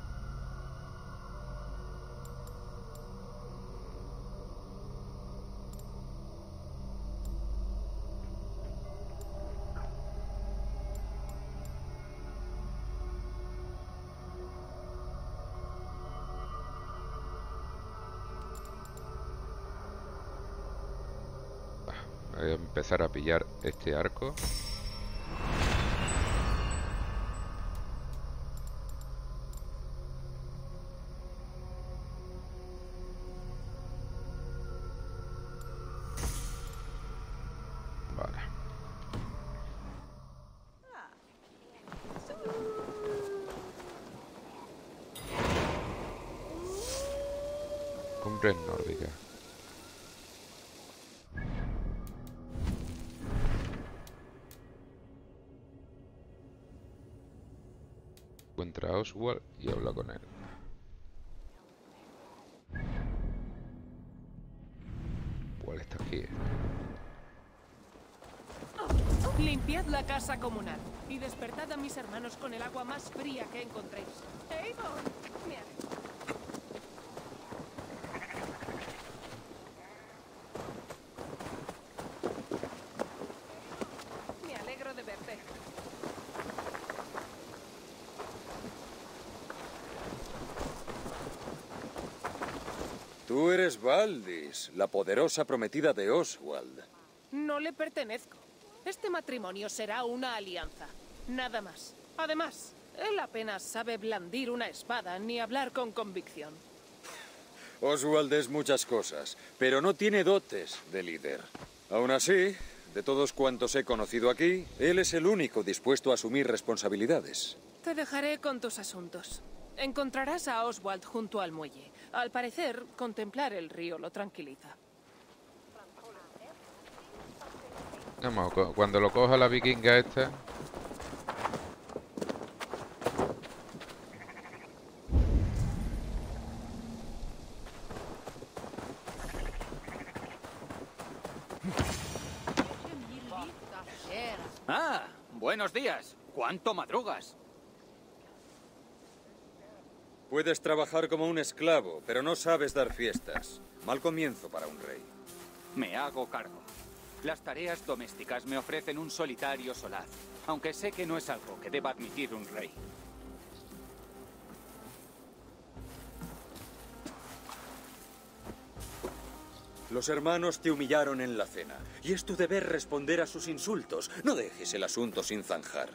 Voy a empezar a pillar este arco. Vale. Cumbres nórdicas. Encuentra a Oswald y habla con él. ¿Cuál está aquí? Limpiad la casa comunal y despertad a mis hermanos con el agua más fría que encontréis. Eivor, me alegro. Tú eres Valdis, la poderosa prometida de Oswald. No le pertenezco. Este matrimonio será una alianza. Nada más. Además, él apenas sabe blandir una espada ni hablar con convicción. Oswald es muchas cosas, pero no tiene dotes de líder. Aún así, de todos cuantos he conocido aquí, él es el único dispuesto a asumir responsabilidades. Te dejaré con tus asuntos. Encontrarás a Oswald junto al muelle. Al parecer, contemplar el río lo tranquiliza. Vamos, cuando lo coja la vikinga esta... Ah, buenos días. ¿Cuánto madrugas? Puedes trabajar como un esclavo, pero no sabes dar fiestas. Mal comienzo para un rey. Me hago cargo. Las tareas domésticas me ofrecen un solitario solaz, aunque sé que no es algo que deba admitir un rey. Los hermanos te humillaron en la cena, y es tu deber responder a sus insultos. No dejes el asunto sin zanjar.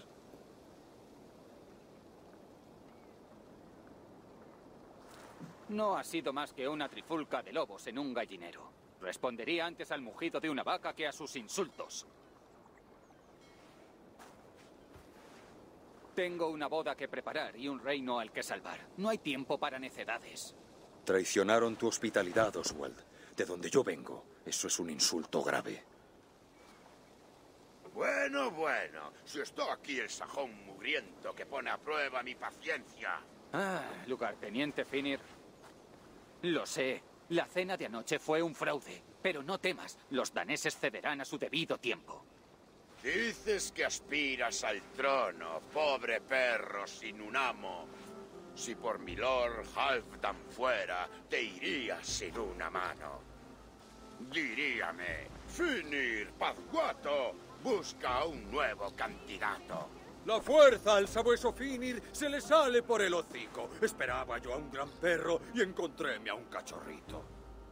No ha sido más que una trifulca de lobos en un gallinero. Respondería antes al mugido de una vaca que a sus insultos. Tengo una boda que preparar y un reino al que salvar. No hay tiempo para necedades. Traicionaron tu hospitalidad, Oswald. De donde yo vengo, eso es un insulto grave. Bueno, bueno. Si está aquí el sajón mugriento que pone a prueba mi paciencia. Ah, lugarteniente Finir. Lo sé. La cena de anoche fue un fraude. Pero no temas, los daneses cederán a su debido tiempo. Dices que aspiras al trono, pobre perro sin un amo. Si por mi lord Halfdan fuera, te irías sin una mano. Diríame, Finir, Pazguato, busca a un nuevo candidato. La fuerza al sabueso Finir se le sale por el hocico. Esperaba yo a un gran perro y encontréme a un cachorrito.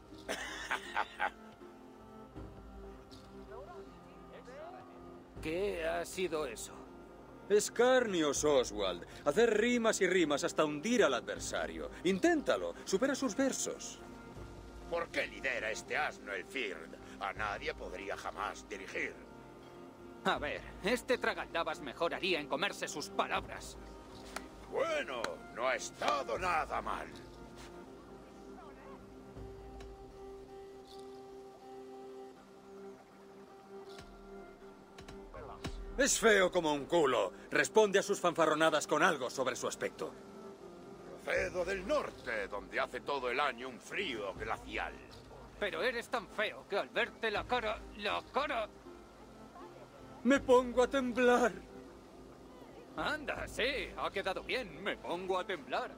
¿Qué ha sido eso? Escarnios, Oswald. Hacer rimas y rimas hasta hundir al adversario. Inténtalo. Supera sus versos. ¿Por qué lidera este asno el Fird? A nadie podría jamás dirigir. A ver, este tragaldabas mejoraría en comerse sus palabras. Bueno, no ha estado nada mal. Es feo como un culo. Responde a sus fanfarronadas con algo sobre su aspecto. Procedo del norte, donde hace todo el año un frío glacial. Pero eres tan feo que al verte la cara... Me pongo a temblar. Anda, sí, ha quedado bien. Me pongo a temblar.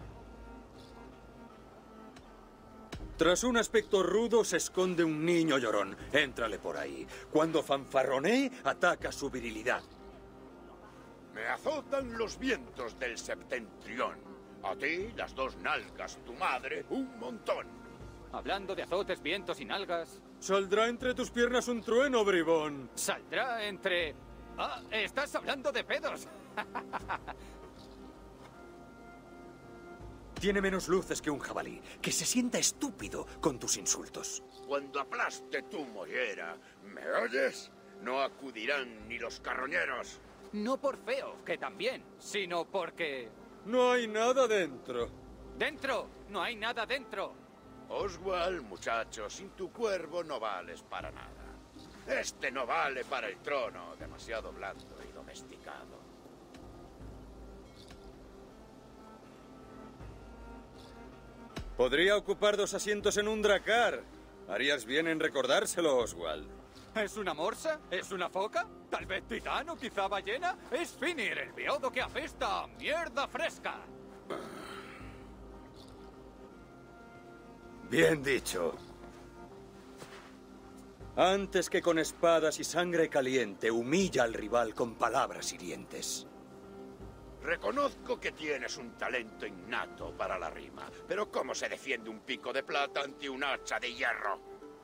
Tras un aspecto rudo se esconde un niño llorón. Éntrale por ahí. Cuando fanfarronee, ataca su virilidad. Me azotan los vientos del septentrión. A ti, las dos nalgas, tu madre, un montón. Hablando de azotes, vientos y nalgas... Saldrá entre tus piernas un trueno, bribón. Saldrá entre... Ah, estás hablando de pedos. Tiene menos luces que un jabalí. Que se sienta estúpido con tus insultos. Cuando aplaste tu mollera, ¿me oyes? No acudirán ni los carroñeros. No por feo, que también, sino porque... No hay nada dentro. ¡Dentro! ¡No hay nada dentro! Oswald, muchacho, sin tu cuervo no vales para nada. Este no vale para el trono, demasiado blando y domesticado. Podría ocupar 2 asientos en un dracar. Harías bien en recordárselo, Oswald. ¿Es una morsa? ¿Es una foca? ¿Tal vez titán o quizá ballena? Es Finir, el beodo que apesta a mierda fresca. Bien dicho. Antes que con espadas y sangre caliente, humilla al rival con palabras hirientes. Reconozco que tienes un talento innato para la rima, pero ¿cómo se defiende un pico de plata ante un hacha de hierro?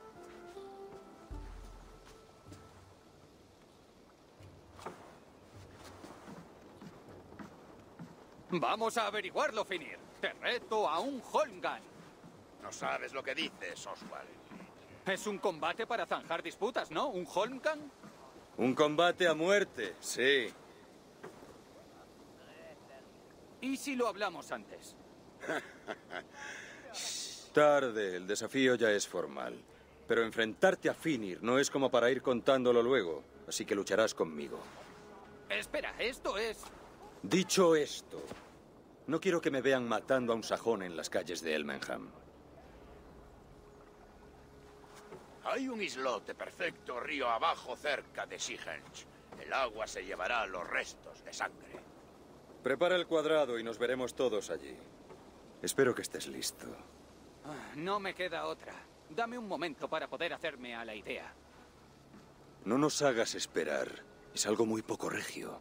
Vamos a averiguarlo, Finir. Te reto a un Holmgang. No sabes lo que dices, Oswald. Es un combate para zanjar disputas, ¿no? ¿Un Holmgang? Un combate a muerte, sí. ¿Y si lo hablamos antes? Tarde, el desafío ya es formal. Pero enfrentarte a Finir no es como para ir contándolo luego, así que lucharás conmigo. Espera, esto es... Dicho esto, no quiero que me vean matando a un sajón en las calles de Elmenham. Hay un islote perfecto río abajo cerca de Seahenge. El agua se llevará los restos de sangre. Prepara el cuadrado y nos veremos todos allí. Espero que estés listo. No me queda otra. Dame un momento para poder hacerme a la idea. No nos hagas esperar. Es algo muy poco regio.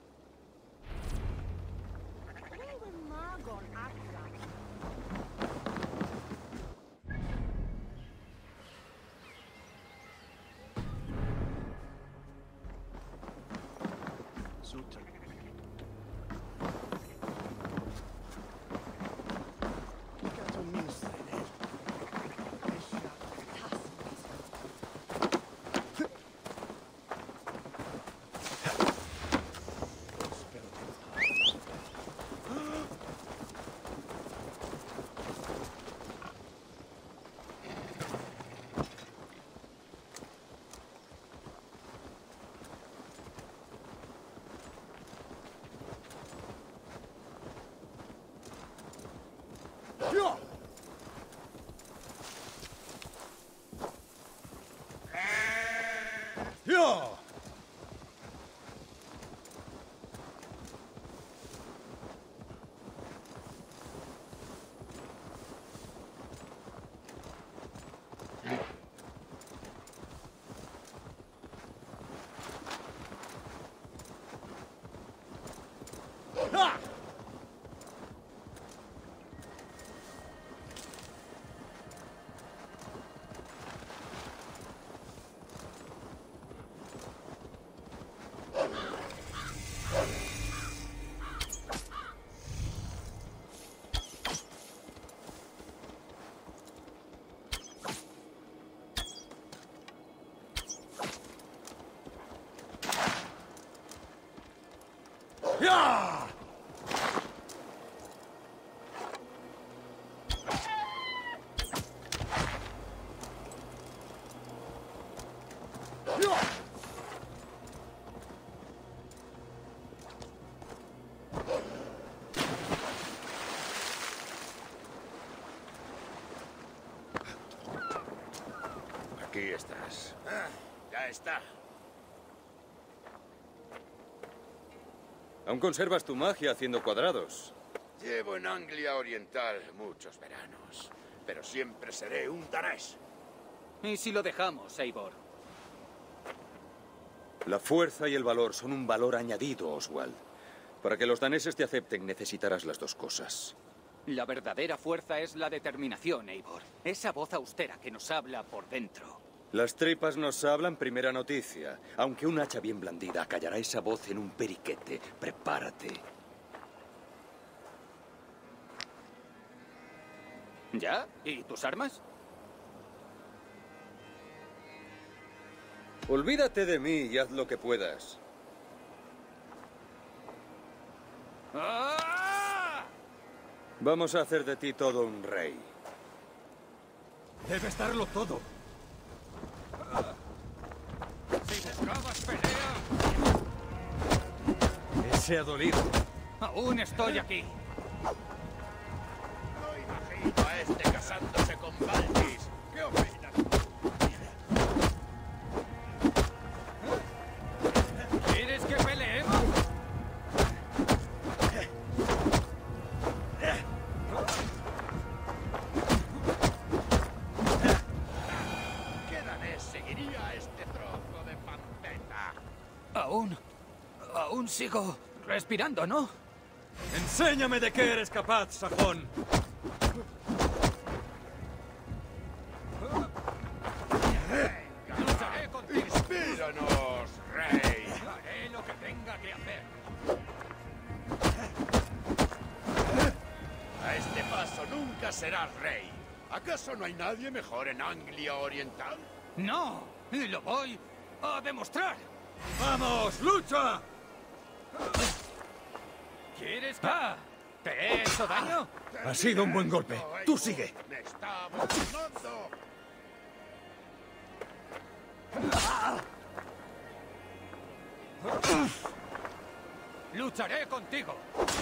Aquí estás. Ya está. Aún conservas tu magia haciendo cuadrados. Llevo en Anglia Oriental muchos veranos, pero siempre seré un danés. ¿Y si lo dejamos, Eivor? La fuerza y el valor son un valor añadido, Oswald. Para que los daneses te acepten necesitarás las dos cosas. La verdadera fuerza es la determinación, Eivor. Esa voz austera que nos habla por dentro. Las tripas nos hablan, primera noticia. Aunque un hacha bien blandida acallará esa voz en un periquete. Prepárate. ¿Ya? ¿Y tus armas? Olvídate de mí y haz lo que puedas. ¡Ah! Vamos a hacer de ti todo un rey. Debe estarlo todo. ¡Si buscabas pelea! Ese ha dolido. Aún estoy aquí. No imagino a este casándose con Valdis. ¿Qué opinas? ¿Quieres que peleemos? ¿Qué danés seguiría a este trozo de panceta? Aún sigo respirando, ¿no? Enséñame de qué eres capaz, sajón. ¡Lucharé contigo! ¡Inspíranos, rey! Haré lo que tenga que hacer. A este paso nunca serás rey. ¿Acaso no hay nadie mejor en Anglia Oriental? No, y lo voy a demostrar. ¡Vamos, lucha! ¿Quieres que...? ¿Te he hecho daño? Ha sido un buen golpe. Tú sigue. ¡Me está abominando! Lucharé contigo.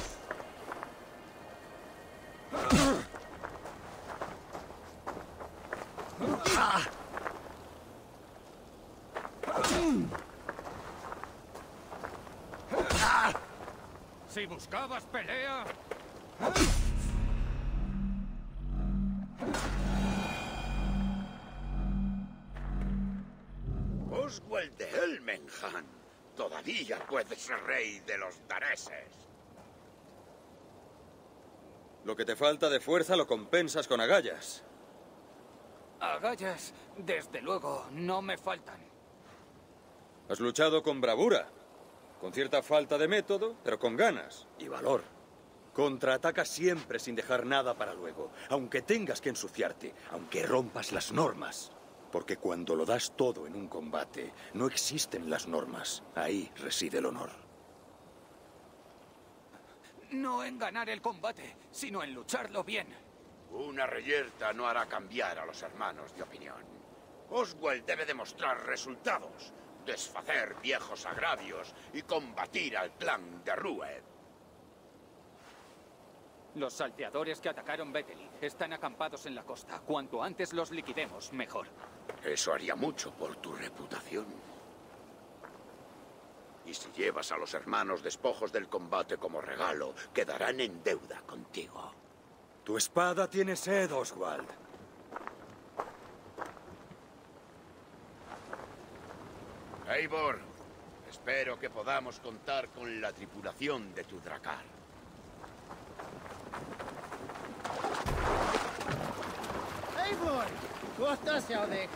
Si buscabas pelea... Oswald de Elmenham. Todavía puedes ser rey de los daneses. Lo que te falta de fuerza lo compensas con agallas. Agallas, desde luego, no me faltan. Has luchado con bravura, con cierta falta de método, pero con ganas y valor. Contraataca siempre sin dejar nada para luego, aunque tengas que ensuciarte, aunque rompas las normas. Porque cuando lo das todo en un combate, no existen las normas. Ahí reside el honor. No en ganar el combate, sino en lucharlo bien. Una reyerta no hará cambiar a los hermanos de opinión. Oswald debe demostrar resultados, desfacer viejos agravios y combatir al clan de Rued. Los salteadores que atacaron Bethely están acampados en la costa. Cuanto antes los liquidemos, mejor. Eso haría mucho por tu reputación. Y si llevas a los hermanos despojos del combate como regalo, quedarán en deuda contigo. Tu espada tiene sed, Oswald. Eivor, espero que podamos contar con la tripulación de tu dracar. Eivor, kohta se ode.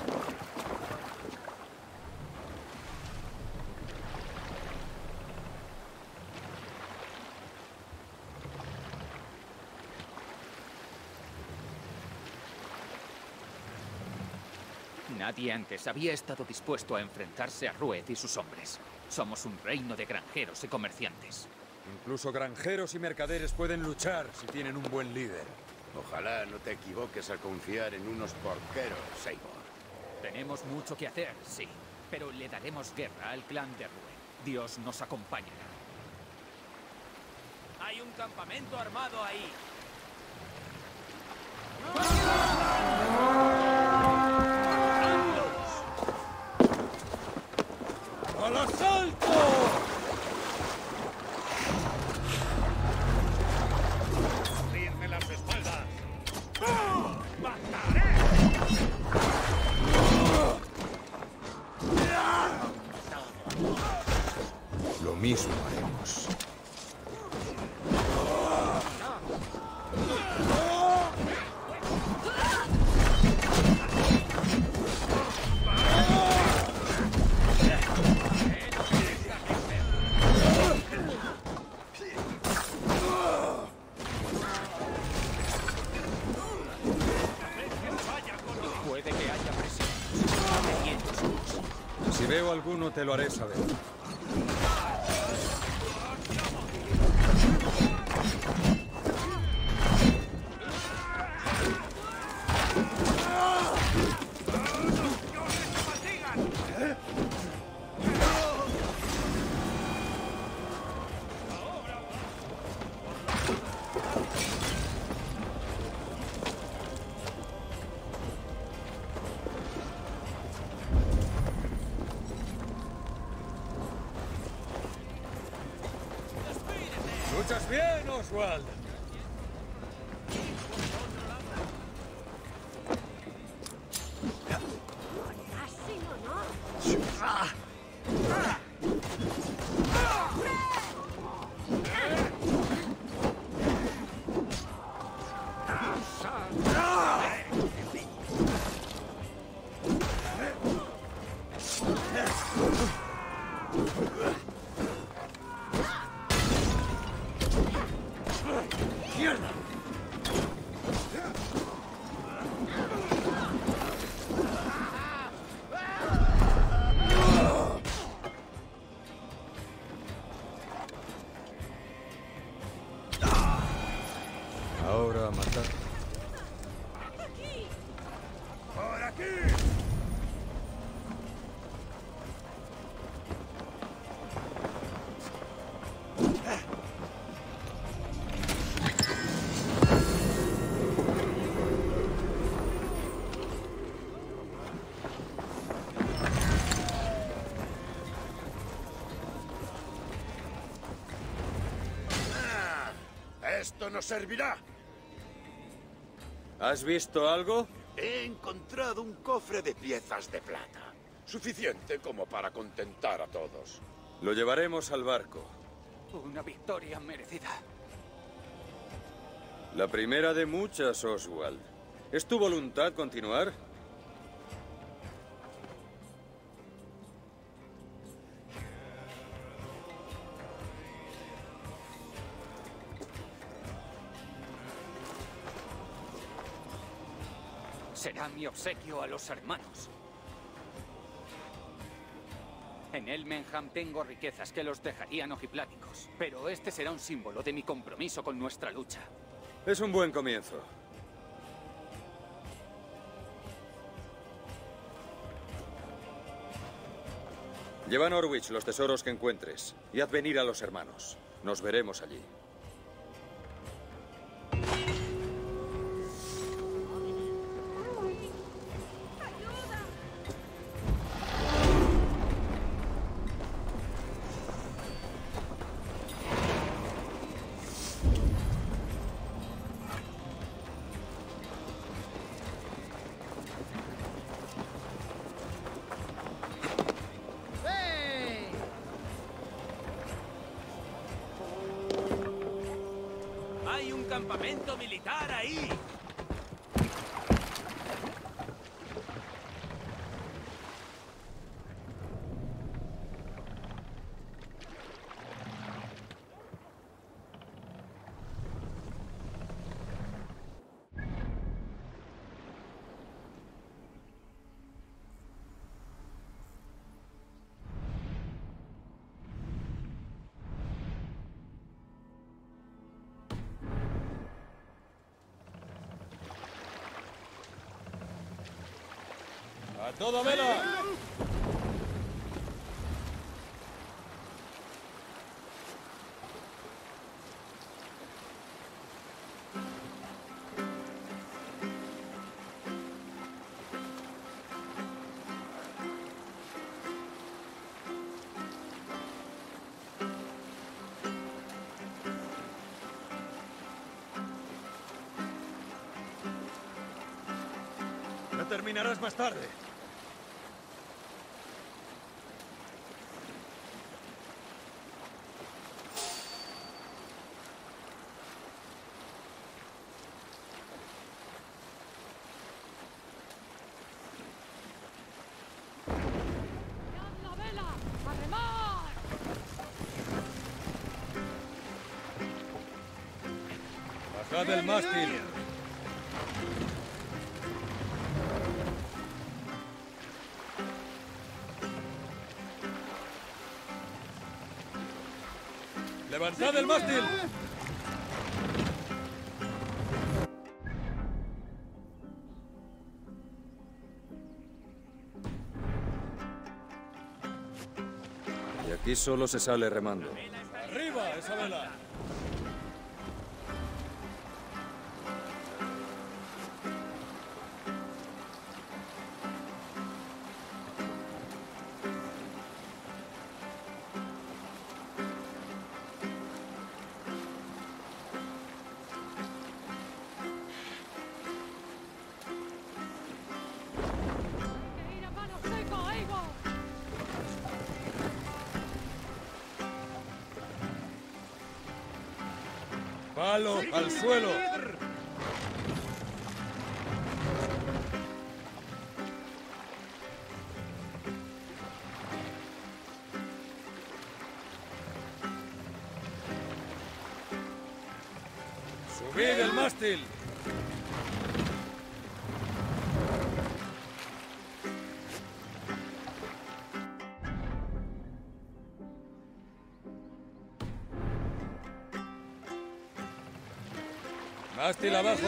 Nadie antes había estado dispuesto a enfrentarse a Rued y sus hombres. Somos un reino de granjeros y comerciantes. Incluso granjeros y mercaderes pueden luchar si tienen un buen líder. Ojalá no te equivoques al confiar en unos porqueros, Eivor. Tenemos mucho que hacer, sí, pero le daremos guerra al clan de Rued. Dios nos acompañará. Hay un campamento armado ahí. ¡Al asalto! ¡Abrirme las espaldas! ¡Mataré! Lo mismo haremos. Puede que haya presión. Si veo alguno, te lo haré saber. ¡Luchas bien, Oswald! Así no. ¡Mierda! Ahora a matar. ¡Por aquí! Esto nos servirá. ¿Has visto algo? He encontrado un cofre de piezas de plata. Suficiente como para contentar a todos. Lo llevaremos al barco. Una victoria merecida. La primera de muchas, Oswald. ¿Es tu voluntad continuar? Será mi obsequio a los hermanos. En Elmenham tengo riquezas que los dejarían ojipláticos, pero este será un símbolo de mi compromiso con nuestra lucha. Es un buen comienzo. Lleva a Norwich los tesoros que encuentres y haz venir a los hermanos. Nos veremos allí. Hay un campamento militar ahí. ¡A toda vela! No terminarás más tarde. ¡La vela! ¡A remar! ¡Bajad el mástil! ¡Levantad el mástil! Y aquí solo se sale remando. ¡Arriba esa vela! ¡Ir a mano seca, Eivor! ¡Palo al suelo! ¡Subid el mástil! ¡Mástil abajo!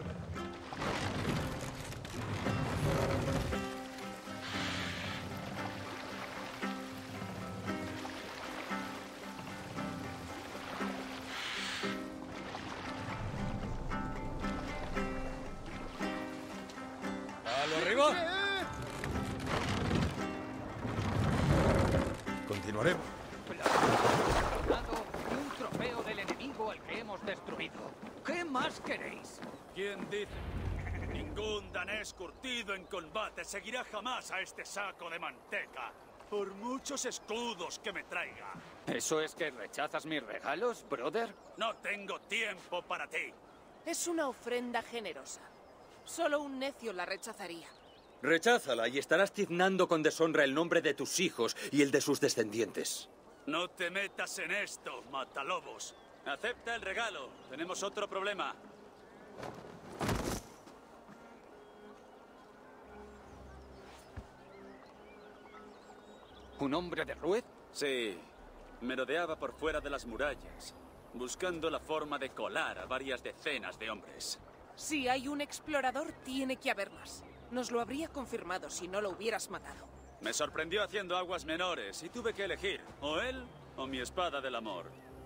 ¡Palo arriba! Continuaremos. Y un trofeo del enemigo al que hemos destruido. ¿Qué más queréis? ¿Quién dice? Ningún danés curtido en combate seguirá jamás a este saco de manteca, por muchos escudos que me traiga. ¿Eso es que rechazas mis regalos, brother? No tengo tiempo para ti. Es una ofrenda generosa. Solo un necio la rechazaría. Recházala y estarás tiznando con deshonra el nombre de tus hijos y el de sus descendientes. No te metas en esto, matalobos. Acepta el regalo. Tenemos otro problema. ¿Un hombre de Rued? Sí. Merodeaba por fuera de las murallas, buscando la forma de colar a varias decenas de hombres. Si hay un explorador, tiene que haber más. Nos lo habría confirmado si no lo hubieras matado. Me sorprendió haciendo aguas menores y tuve que elegir o él o mi espada del amor.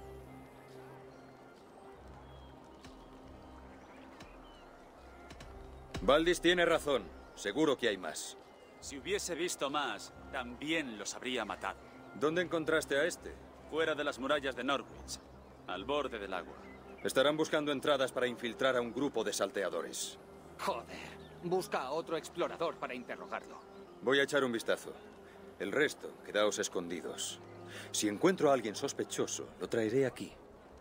Valdis tiene razón. Seguro que hay más. Si hubiese visto más, también los habría matado. ¿Dónde encontraste a este? Fuera de las murallas de Norwich, al borde del agua. Estarán buscando entradas para infiltrar a un grupo de salteadores. Joder. Busca a otro explorador para interrogarlo. Voy a echar un vistazo. El resto, quedaos escondidos. Si encuentro a alguien sospechoso, lo traeré aquí.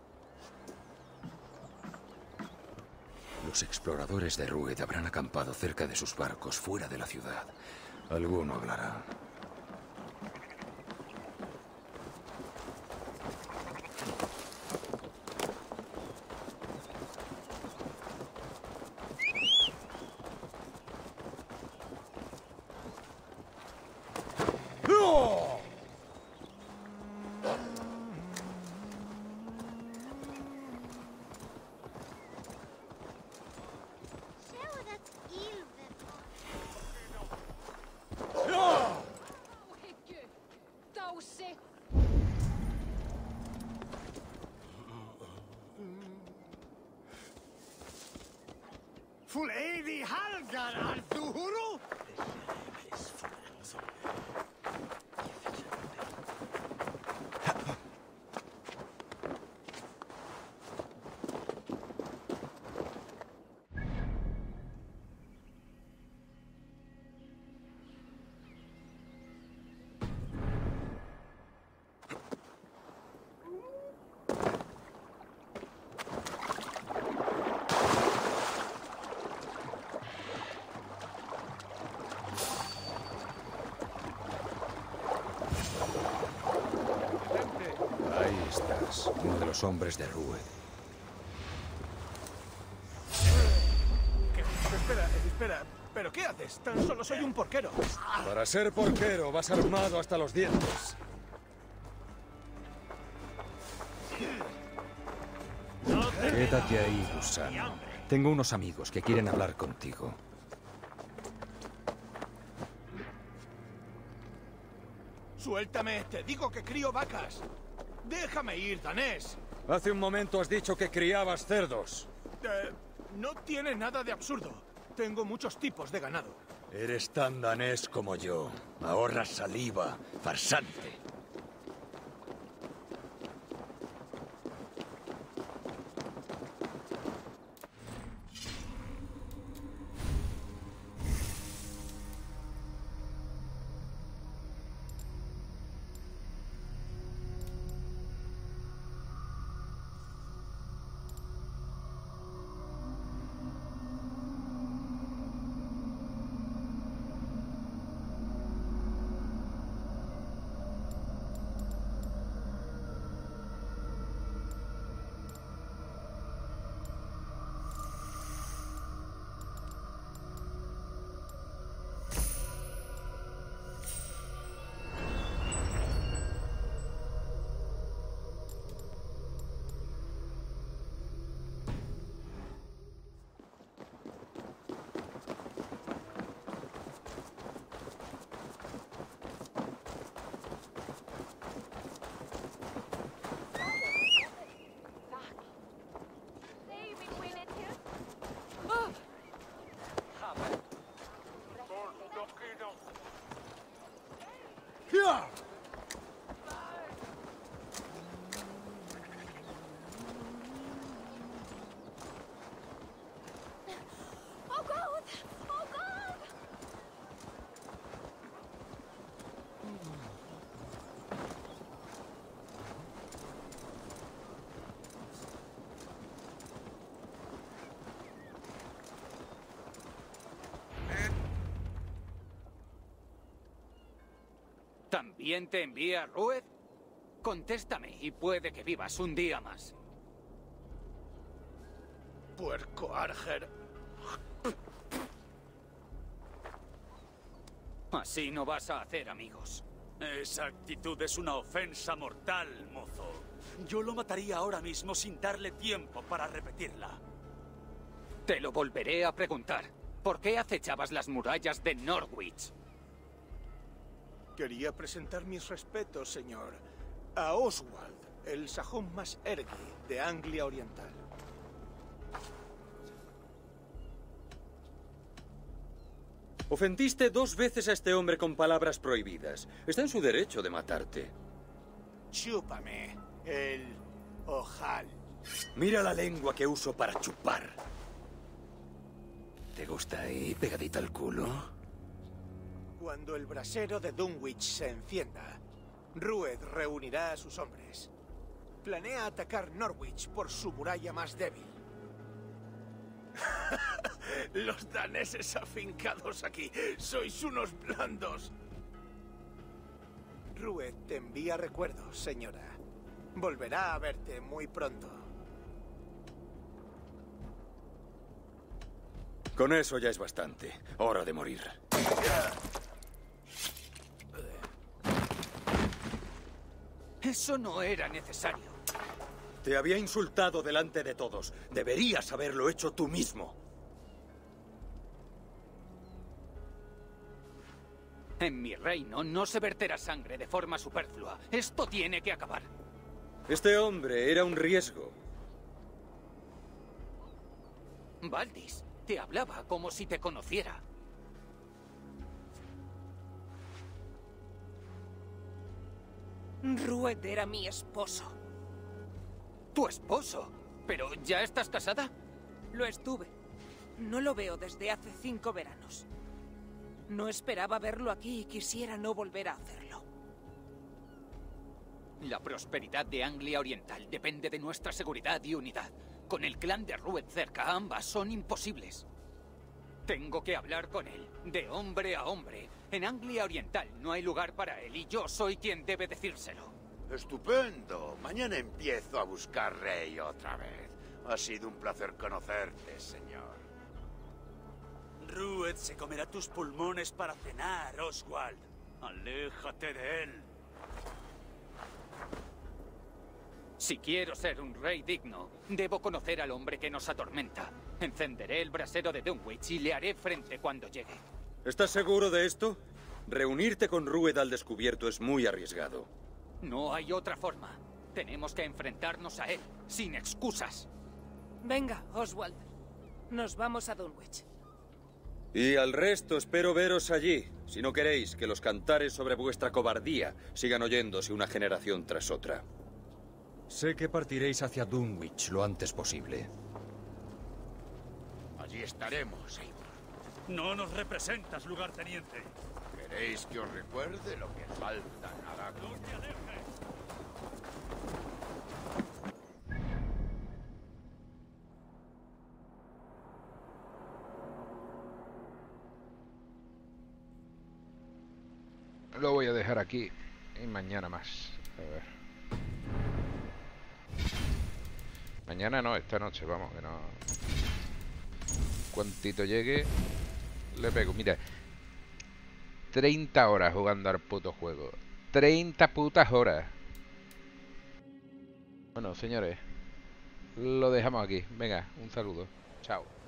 Los exploradores de Rued habrán acampado cerca de sus barcos fuera de la ciudad. Alguno hablará. Fuleydi Halgar Arzuhuru? Uno de los hombres de Rued. Espera. ¿Pero qué haces? Tan solo soy un porquero. Para ser porquero vas armado hasta los dientes. Quédate ahí, gusano. Tengo unos amigos que quieren hablar contigo. Suéltame, te digo que crío vacas. Déjame ir, danés. Hace un momento has dicho que criabas cerdos. No tiene nada de absurdo. Tengo muchos tipos de ganado. Eres tan danés como yo. Ahorras saliva, farsante. ¡Oh, God! ¡Oh, God! ¿También te envía Rued? Contéstame y puede que vivas un día más. Puerco Arger. Así no vas a hacer amigos. Esa actitud es una ofensa mortal, mozo. Yo lo mataría ahora mismo sin darle tiempo para repetirla. Te lo volveré a preguntar. ¿Por qué acechabas las murallas de Norwich? Quería presentar mis respetos, señor, a Oswald, el sajón más ergue de Anglia Oriental. Ofendiste 2 veces a este hombre con palabras prohibidas. Está en su derecho de matarte. Chúpame, el ojal. Mira la lengua que uso para chupar. ¿Te gusta ahí, pegadita al culo? Cuando el brasero de Dunwich se encienda, Rued reunirá a sus hombres. Planea atacar Norwich por su muralla más débil. Los daneses afincados aquí, sois unos blandos. Rued te envía recuerdos, señora. Volverá a verte muy pronto. Con eso ya es bastante. Hora de morir. Eso no era necesario. Te había insultado delante de todos. Deberías haberlo hecho tú mismo. En mi reino no se verterá sangre de forma superflua. Esto tiene que acabar. Este hombre era un riesgo. Valdis, te hablaba como si te conociera. Rued era mi esposo. ¿Tu esposo? ¿Pero ya estás casada? Lo estuve. No lo veo desde hace 5 veranos. No esperaba verlo aquí y quisiera no volver a hacerlo. La prosperidad de Anglia Oriental depende de nuestra seguridad y unidad. Con el clan de Rued cerca, ambas son imposibles. Tengo que hablar con él, de hombre a hombre. En Anglia Oriental no hay lugar para él y yo soy quien debe decírselo. Estupendo. Mañana empiezo a buscar rey otra vez. Ha sido un placer conocerte, señor. Rued se comerá tus pulmones para cenar, Oswald. Aléjate de él. Si quiero ser un rey digno, debo conocer al hombre que nos atormenta. Encenderé el brasero de Dunwich y le haré frente cuando llegue. ¿Estás seguro de esto? Reunirte con Rued al descubierto es muy arriesgado. No hay otra forma. Tenemos que enfrentarnos a él, sin excusas. Venga, Oswald. Nos vamos a Dunwich. Y al resto espero veros allí, si no queréis que los cantares sobre vuestra cobardía sigan oyéndose una generación tras otra. Sé que partiréis hacia Dunwich lo antes posible. Allí estaremos, Eivor. No nos representas, lugarteniente. ¿Queréis que os recuerde lo que falta hará? ¡No te alejes! Lo voy a dejar aquí y mañana más. A ver. Mañana no, esta noche, vamos, que no. Cuantito llegue, le pego. Mira, 30 horas jugando al puto juego. 30 putas horas. Bueno, señores, lo dejamos aquí. Venga, un saludo. Chao.